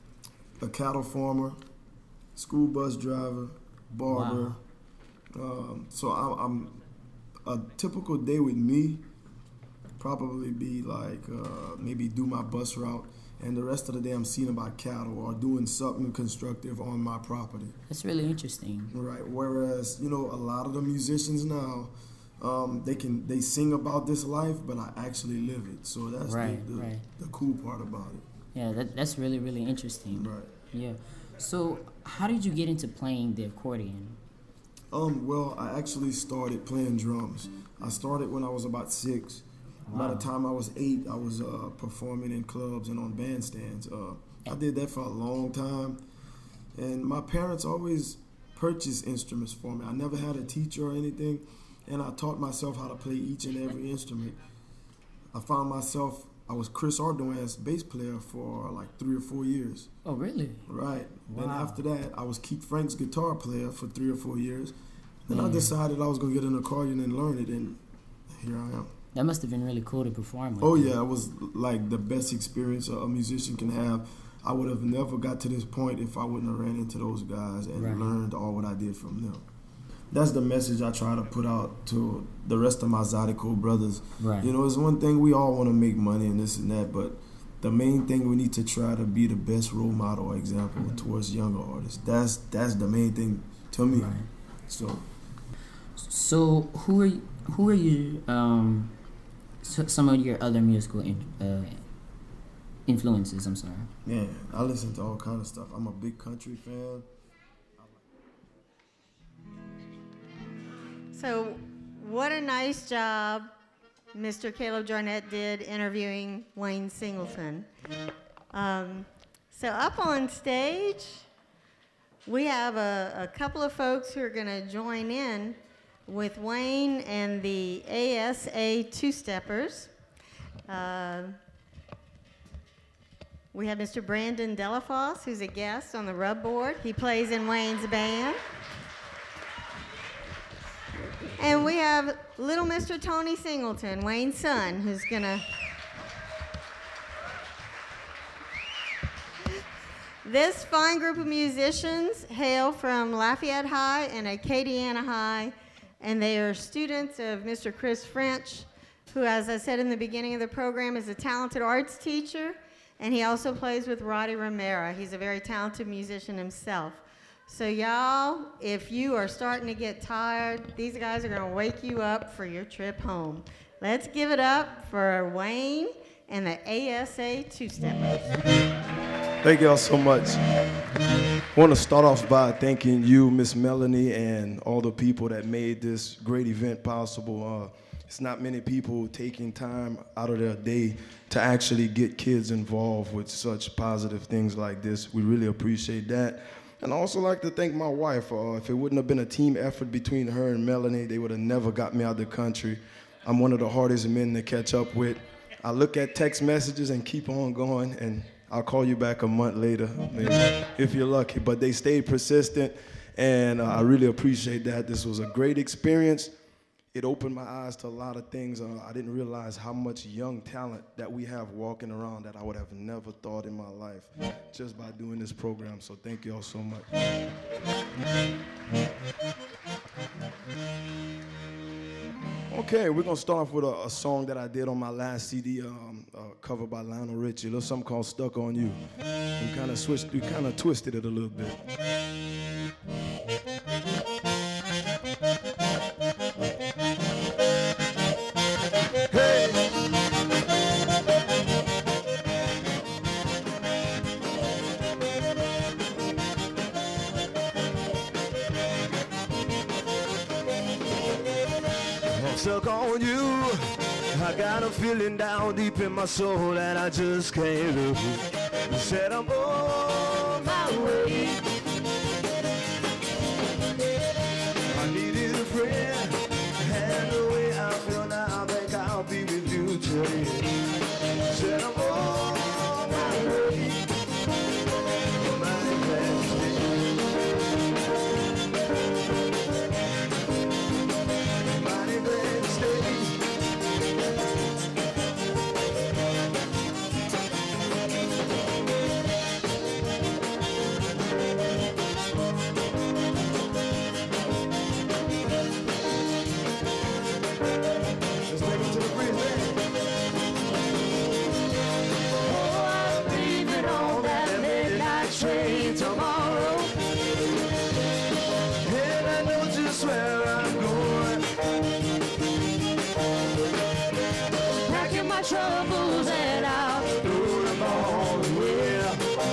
a cattle farmer, school bus driver, barber. Wow. Um, so I, I'm a typical day with me probably be like uh, maybe do my bus route, and the rest of the day I'm seeing about cattle or doing something constructive on my property. That's really interesting. Right. Whereas, you know, a lot of the musicians now, um, they can they sing about this life, but I actually live it. So that's right, the, the, right. the cool part about it. Yeah, that, that's really, really interesting. Right. Yeah. So how did you get into playing the accordion? Um, well, I actually started playing drums. I started when I was about six. Wow. By the time I was eight, I was uh, performing in clubs and on bandstands. Uh, I did that for a long time. And my parents always purchased instruments for me. I never had a teacher or anything. And I taught myself how to play each and every instrument. I found myself, I was Chris Ardoin's bass player for like three or four years. Oh, really? Right. Wow. Then after that, I was Keith Frank's guitar player for three or four years. Then Man. I decided I was going to get an accordion and learn it, and here I am. That must have been really cool to perform with. Oh, you. yeah. It was like the best experience a musician can have. I would have never got to this point if I wouldn't have ran into those guys and Right. learned all what I did from them. That's the message I try to put out to the rest of my Zydeco brothers. Right. You know, it's one thing we all want to make money and this and that, but the main thing we need to try to be the best role model or example mm-hmm. towards younger artists. That's that's the main thing to me. Right. So, so who are you, who are you? Um, so some of your other musical in, uh, influences. I'm sorry. Man, I listen to all kind of stuff. I'm a big country fan. So what a nice job Mister Caleb Jornet did interviewing Wayne Singleton. Um, so up on stage, we have a, a couple of folks who are going to join in with Wayne and the A S A Two-Steppers. Uh, we have Mister Brandon Delafosse, who's a guest on the rub board. He plays in Wayne's band. And we have little Mister Tony Singleton, Wayne's son, who's gonna... This fine group of musicians hail from Lafayette High and Acadiana High, and they are students of Mister Chris French, who, as I said in the beginning of the program, is a talented arts teacher, and he also plays with Roddy Romero. He's a very talented musician himself. So y'all, if you are starting to get tired, these guys are going to wake you up for your trip home. Let's give it up for Wayne and the A S A Two-Steppers. Thank y'all so much. I want to start off by thanking you, Miss Melanie, and all the people that made this great event possible. Uh, it's not many people taking time out of their day to actually get kids involved with such positive things like this. We really appreciate that. And I also like to thank my wife. Uh, if it wouldn't have been a team effort between her and Melanie, they would have never got me out of the country. I'm one of the hardest men to catch up with. I look at text messages and keep on going, and I'll call you back a month later, maybe, if you're lucky. But they stayed persistent, and uh, I really appreciate that. This was a great experience. It opened my eyes to a lot of things. Uh, I didn't realize how much young talent that we have walking around that I would have never thought in my life just by doing this program. So thank you all so much. Okay, we're gonna start off with a, a song that I did on my last C D, um, uh, covered by Lionel Richie. A little something called "Stuck on You." We kind of switched, we kind of twisted it a little bit. Stuck on you, I got a feeling down deep in my soul that I just can't lose. Said I'm on my way. I needed a friend, and the way I feel now, I think I'll be with you today. Said I'm on my way. Mighty glad to train tomorrow, and I know just where I'm going. Packing my troubles and I'll throw them all away.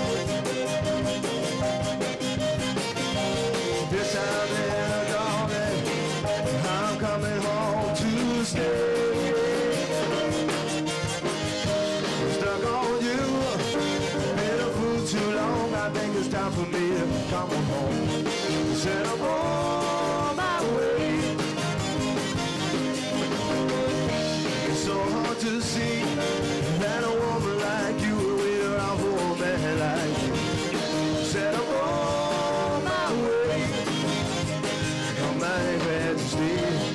This time then, darling, I'm coming home to stay. Stuck on you, been a fool too long. I think it's time for me to come home. Said I'm on my way. It's so hard to see that a woman like you will wait around for a man like you. Said I'm on my way. Your Majesty.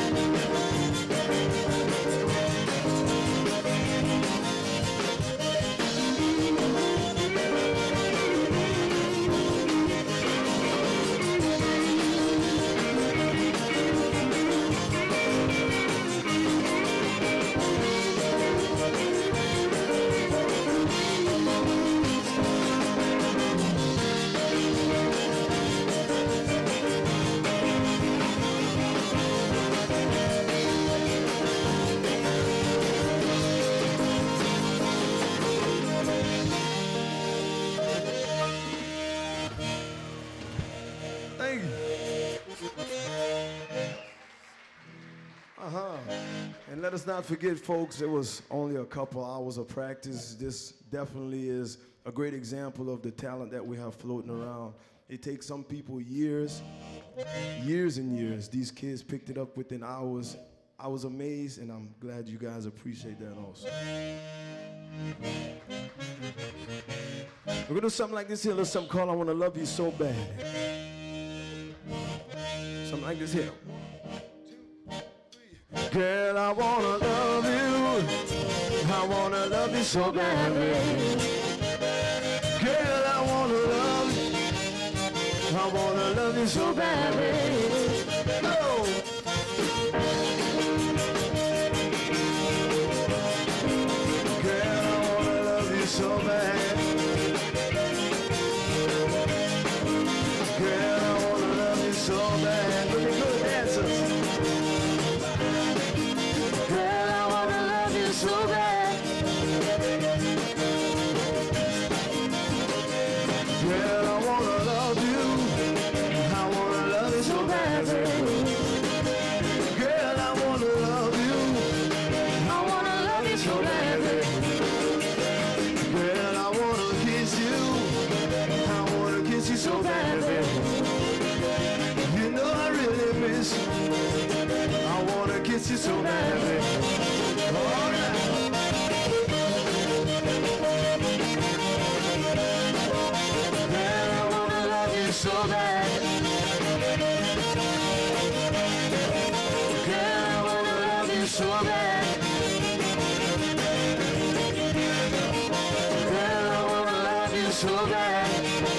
Thank you. Uh-huh. And let us not forget, folks, it was only a couple hours of practice. This definitely is a great example of the talent that we have floating around. It takes some people years, years and years. These kids picked it up within hours. I was amazed, and I'm glad you guys appreciate that also. We're gonna do something like this here, a little something called I Wanna Love You So Bad. Something like this here. Girl, I wanna love you. I wanna love you so bad, baby. Girl, I wanna love you. I wanna love you so bad, baby. No. Girl, I wanna love you so bad. Girl, I wanna love you so bad. Look at good dancers. Girl, I wanna love you so bad. you so badly. All right. Girl, I wanna love you so bad. Girl, I wanna love you so bad. Girl, I wanna love you so bad.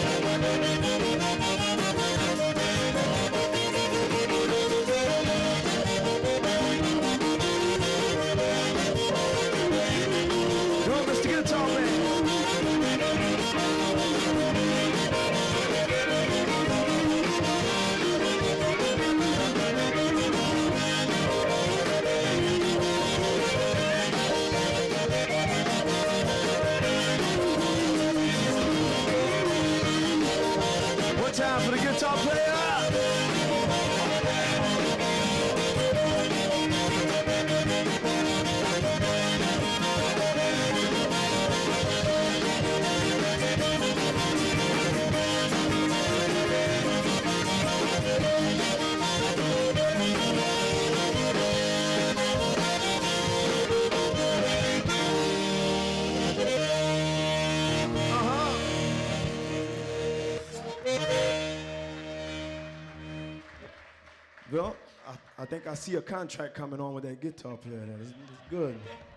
Go, Mister Guitar Man. One time for the guitar player. Well, I, I think I see a contract coming on with that guitar player. That's, that's good.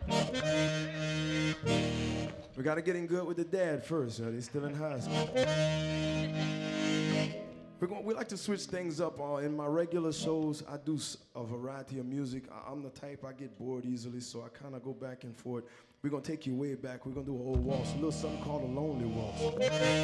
We got to get in good with the dad first. Uh, they're still in high school. We're going, we like to switch things up. Uh, in my regular shows, I do s- a variety of music. I, I'm the type, I get bored easily, so I kind of go back and forth. We're going to take you way back. We're going to do an old waltz, a little something called a lonely waltz.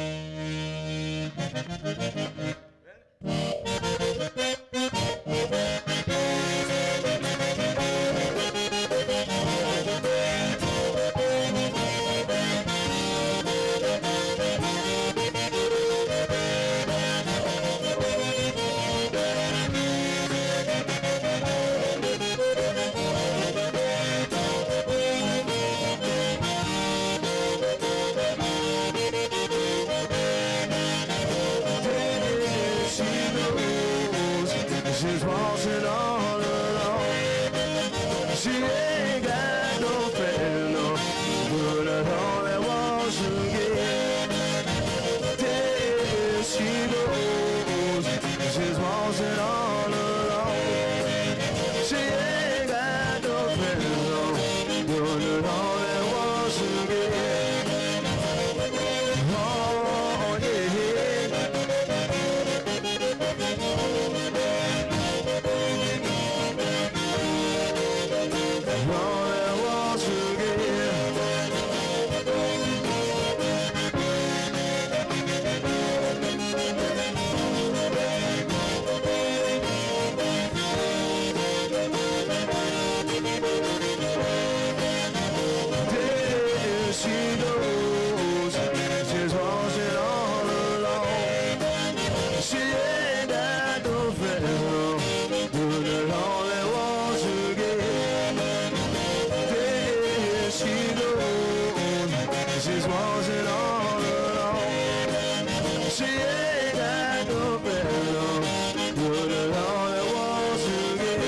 She's waltzing all alone. She ain't got no friend, no. But that's all that wants to get. There she goes. She's waltzing all alone. She ain't got no friend, no. But that's all that wants to get. Oh, yeah. All that wants to get. There she goes. She's waltzing all alone. She ain't got no friend, no. But that's all that wants to get. There she goes. She's waltzing all alone. She ain't got no friend, no. But that's all that wants to get.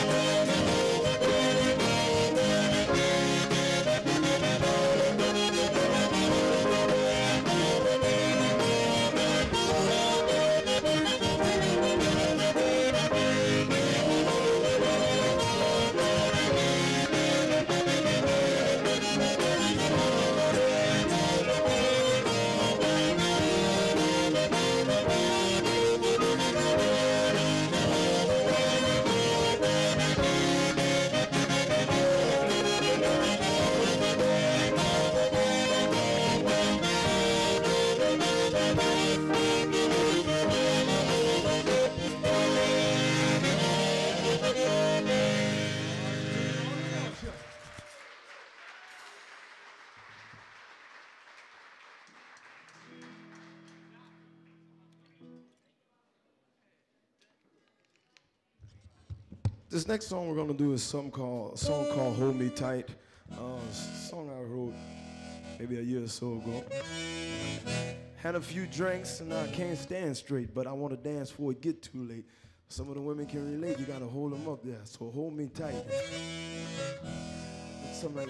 This next song we're gonna do is something called a song called "Hold Me Tight." Uh, it's a song I wrote maybe a year or so ago. Had a few drinks and I can't stand straight, but I want to dance before it get too late. Some of the women can relate. You gotta hold them up there. So hold me tight. Somebody.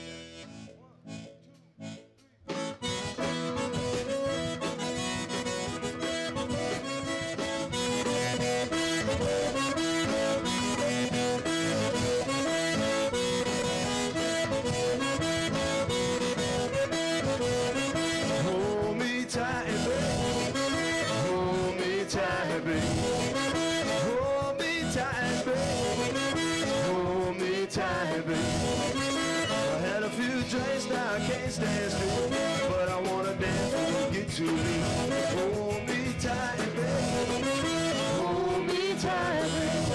Stand still, but I wanna dance when you get to me. Hold me tight, baby. Hold me tight,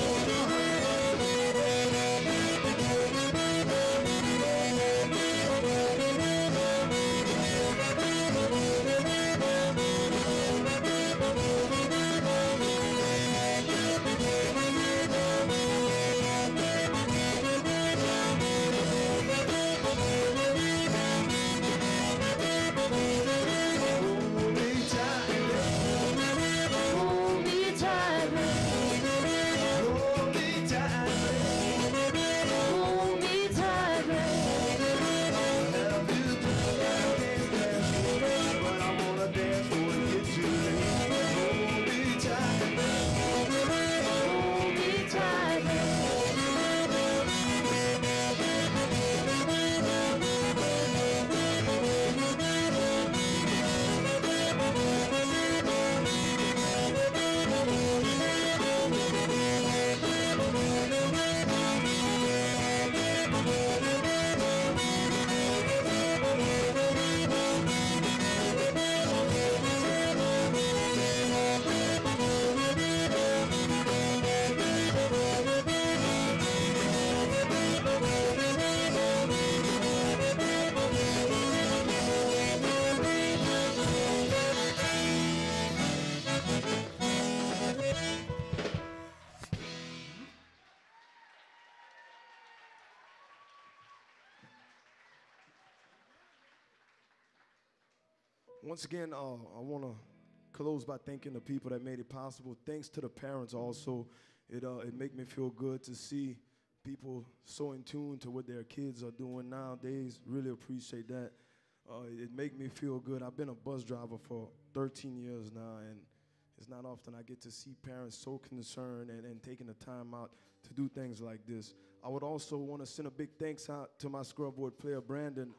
Once again, uh, I want to close by thanking the people that made it possible. Thanks to the parents also. It, uh, it make me feel good to see people so in tune to what their kids are doing nowadays. Really appreciate that. Uh, it make me feel good. I've been a bus driver for thirteen years now, and it's not often I get to see parents so concerned and, and taking the time out to do things like this. I would also want to send a big thanks out to my scrubboard player, Brandon.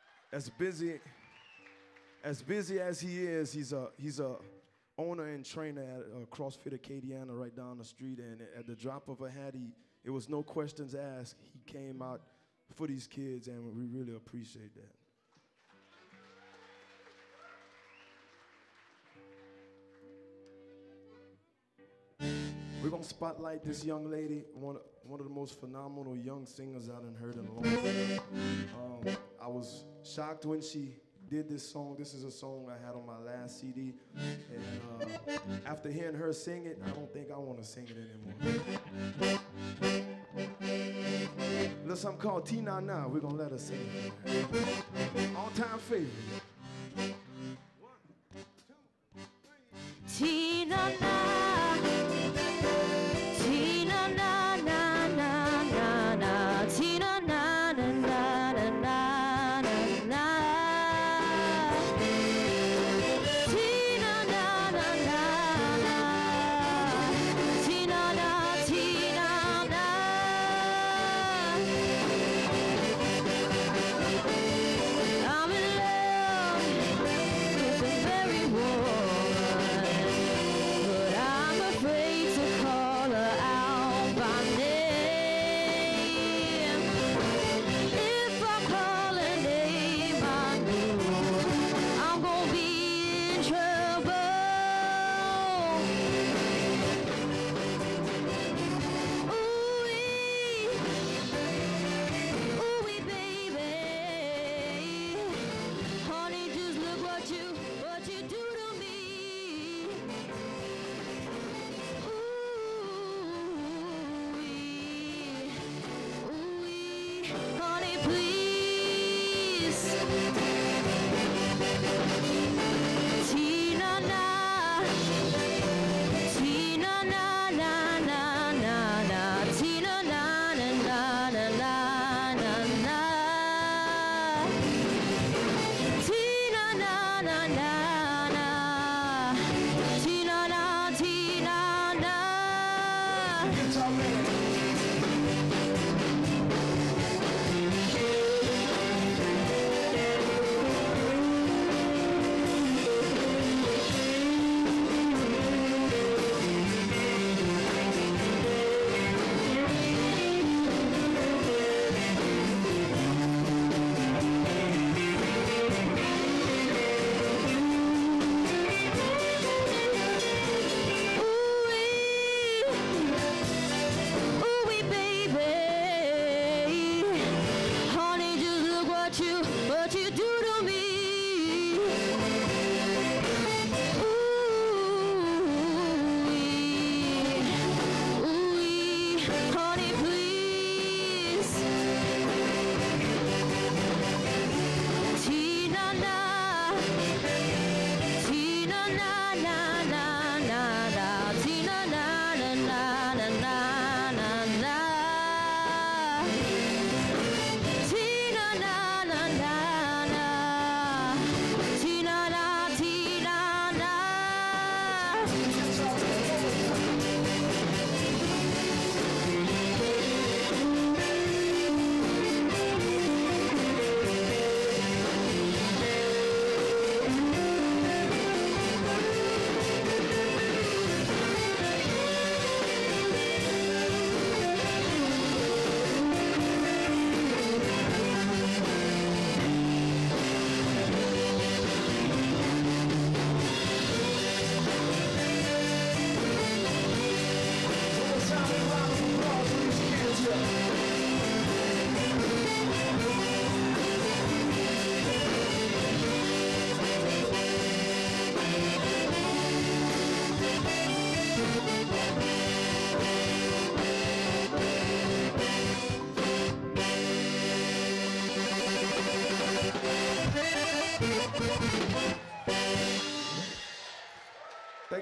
As busy, as busy as he is, he's a, he's a owner and trainer at uh, CrossFit Acadiana right down the street, and at the drop of a hat, he, it was no questions asked. He came out for these kids, and we really appreciate that. We're gonna spotlight this young lady, one, one of the most phenomenal young singers I done heard in a long time. Um, I was shocked when she did this song. This is a song I had on my last C D. And uh, after hearing her sing it, I don't think I wanna sing it anymore. Little something called Tina Na. We're gonna let her sing it. All-time favorite. Tina Na. Tina na na na na na, Tina na na na na na na na, Tina na na na na, Tina na Tina na. I'm in love with the very woman, but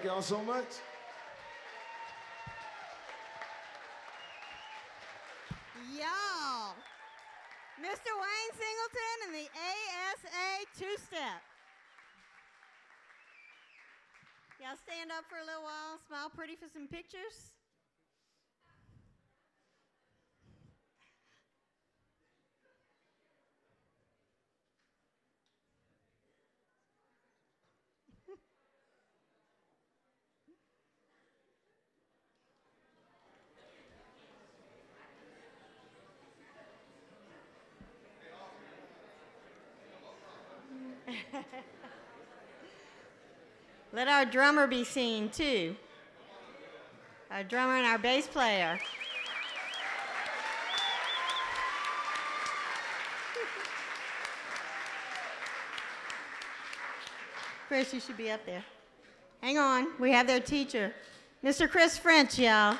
y'all so much. Y'all, Mister Wayne Singleton and the A S A two-step. Y'all stand up for a little while, smile pretty for some pictures. Let our drummer be seen too. Our drummer and our bass player. Chris, you should be up there. Hang on, we have their teacher, Mister Chris French, y'all.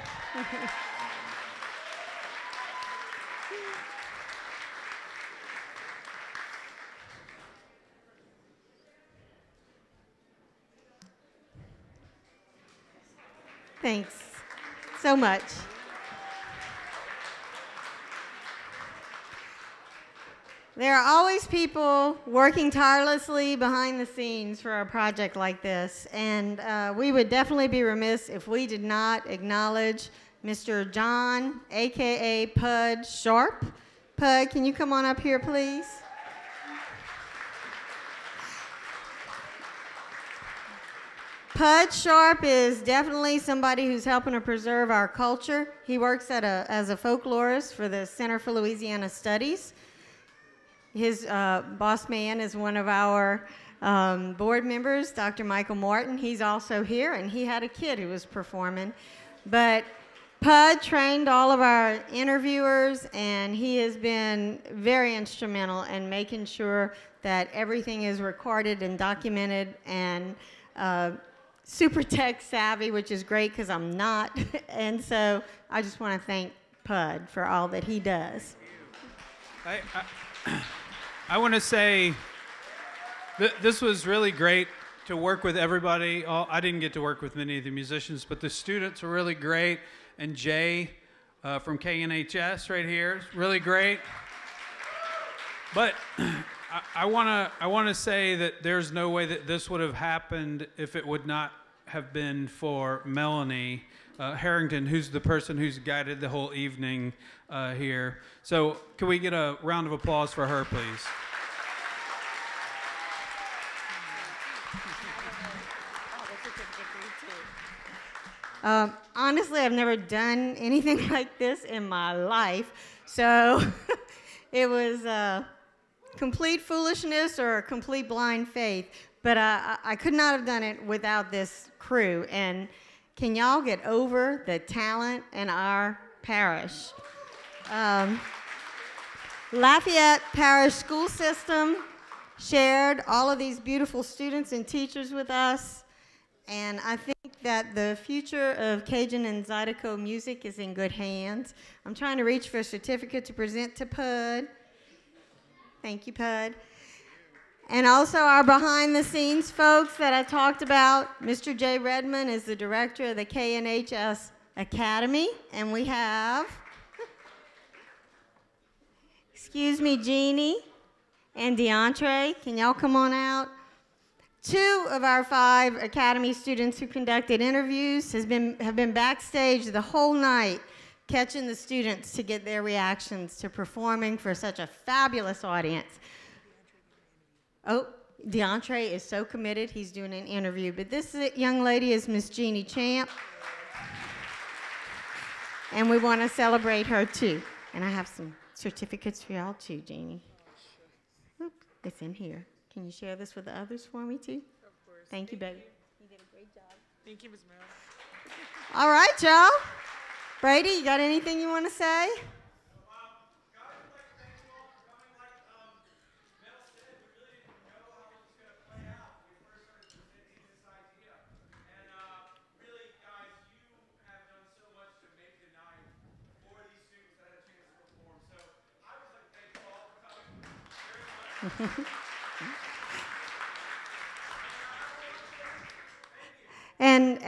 Thanks so much. There are always people working tirelessly behind the scenes for a project like this, and uh, we would definitely be remiss if we did not acknowledge Mister John, A K A Pud Sharp. Pud, can you come on up here, please? Pud Sharp is definitely somebody who's helping to preserve our culture. He works at a, as a folklorist for the Center for Louisiana Studies. His uh, boss man is one of our um, board members, Doctor Michael Martin. He's also here, and he had a kid who was performing. But Pud trained all of our interviewers, and he has been very instrumental in making sure that everything is recorded and documented, and uh, super tech savvy, which is great because I'm not. And so I just want to thank Pud for all that he does. I, I, I want to say th this was really great to work with everybody. All, I didn't get to work with many of the musicians, but the students were really great. And Jay uh, from K N H S right here is really great. But I want to I want to say that there's no way that this would have happened if it would not have been for Melanie uh, Harrington, who's the person who's guided the whole evening uh, here. So can we get a round of applause for her, please? Um, honestly, I've never done anything like this in my life, so it was uh, complete foolishness or complete blind faith, but uh, I could not have done it without this crew. And can y'all get over the talent in our parish? Um, Lafayette Parish School System shared all of these beautiful students and teachers with us, and I think that the future of Cajun and Zydeco music is in good hands. I'm trying to reach for a certificate to present to Pud. Thank you, Pud. And also our behind-the-scenes folks that I talked about. Mister Jay Redmond is the director of the K N H S Academy, and we have, excuse me, Jeannie and DeAndre. Can y'all come on out? Two of our five Academy students who conducted interviews has been, have been backstage the whole night catching the students to get their reactions to performing for such a fabulous audience. Oh, DeAndre is so committed, he's doing an interview. But this young lady is Miss Jeannie Champ, and we want to celebrate her too. And I have some certificates for y'all too, Jeannie. Oop, it's in here. Can you share this with the others for me too? Of course. Thank, Thank you, baby. You did a great job. Thank you, Miz Merrill. All right, y'all. Brady, you got anything you want to say?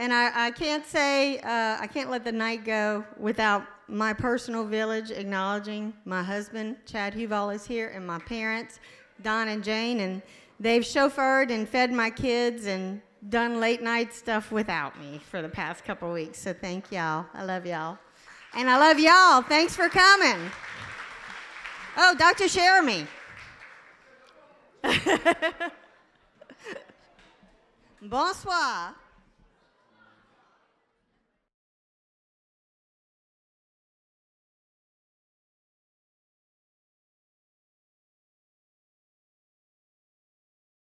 and I, I can't say, uh, I can't let the night go without my personal village acknowledging my husband, Chad Huval, is here, and my parents, Don and Jane, and they've chauffeured and fed my kids and done late night stuff without me for the past couple of weeks. So thank y'all. I love y'all. And I love y'all. Thanks for coming. Oh, Doctor Jeremy. Bonsoir.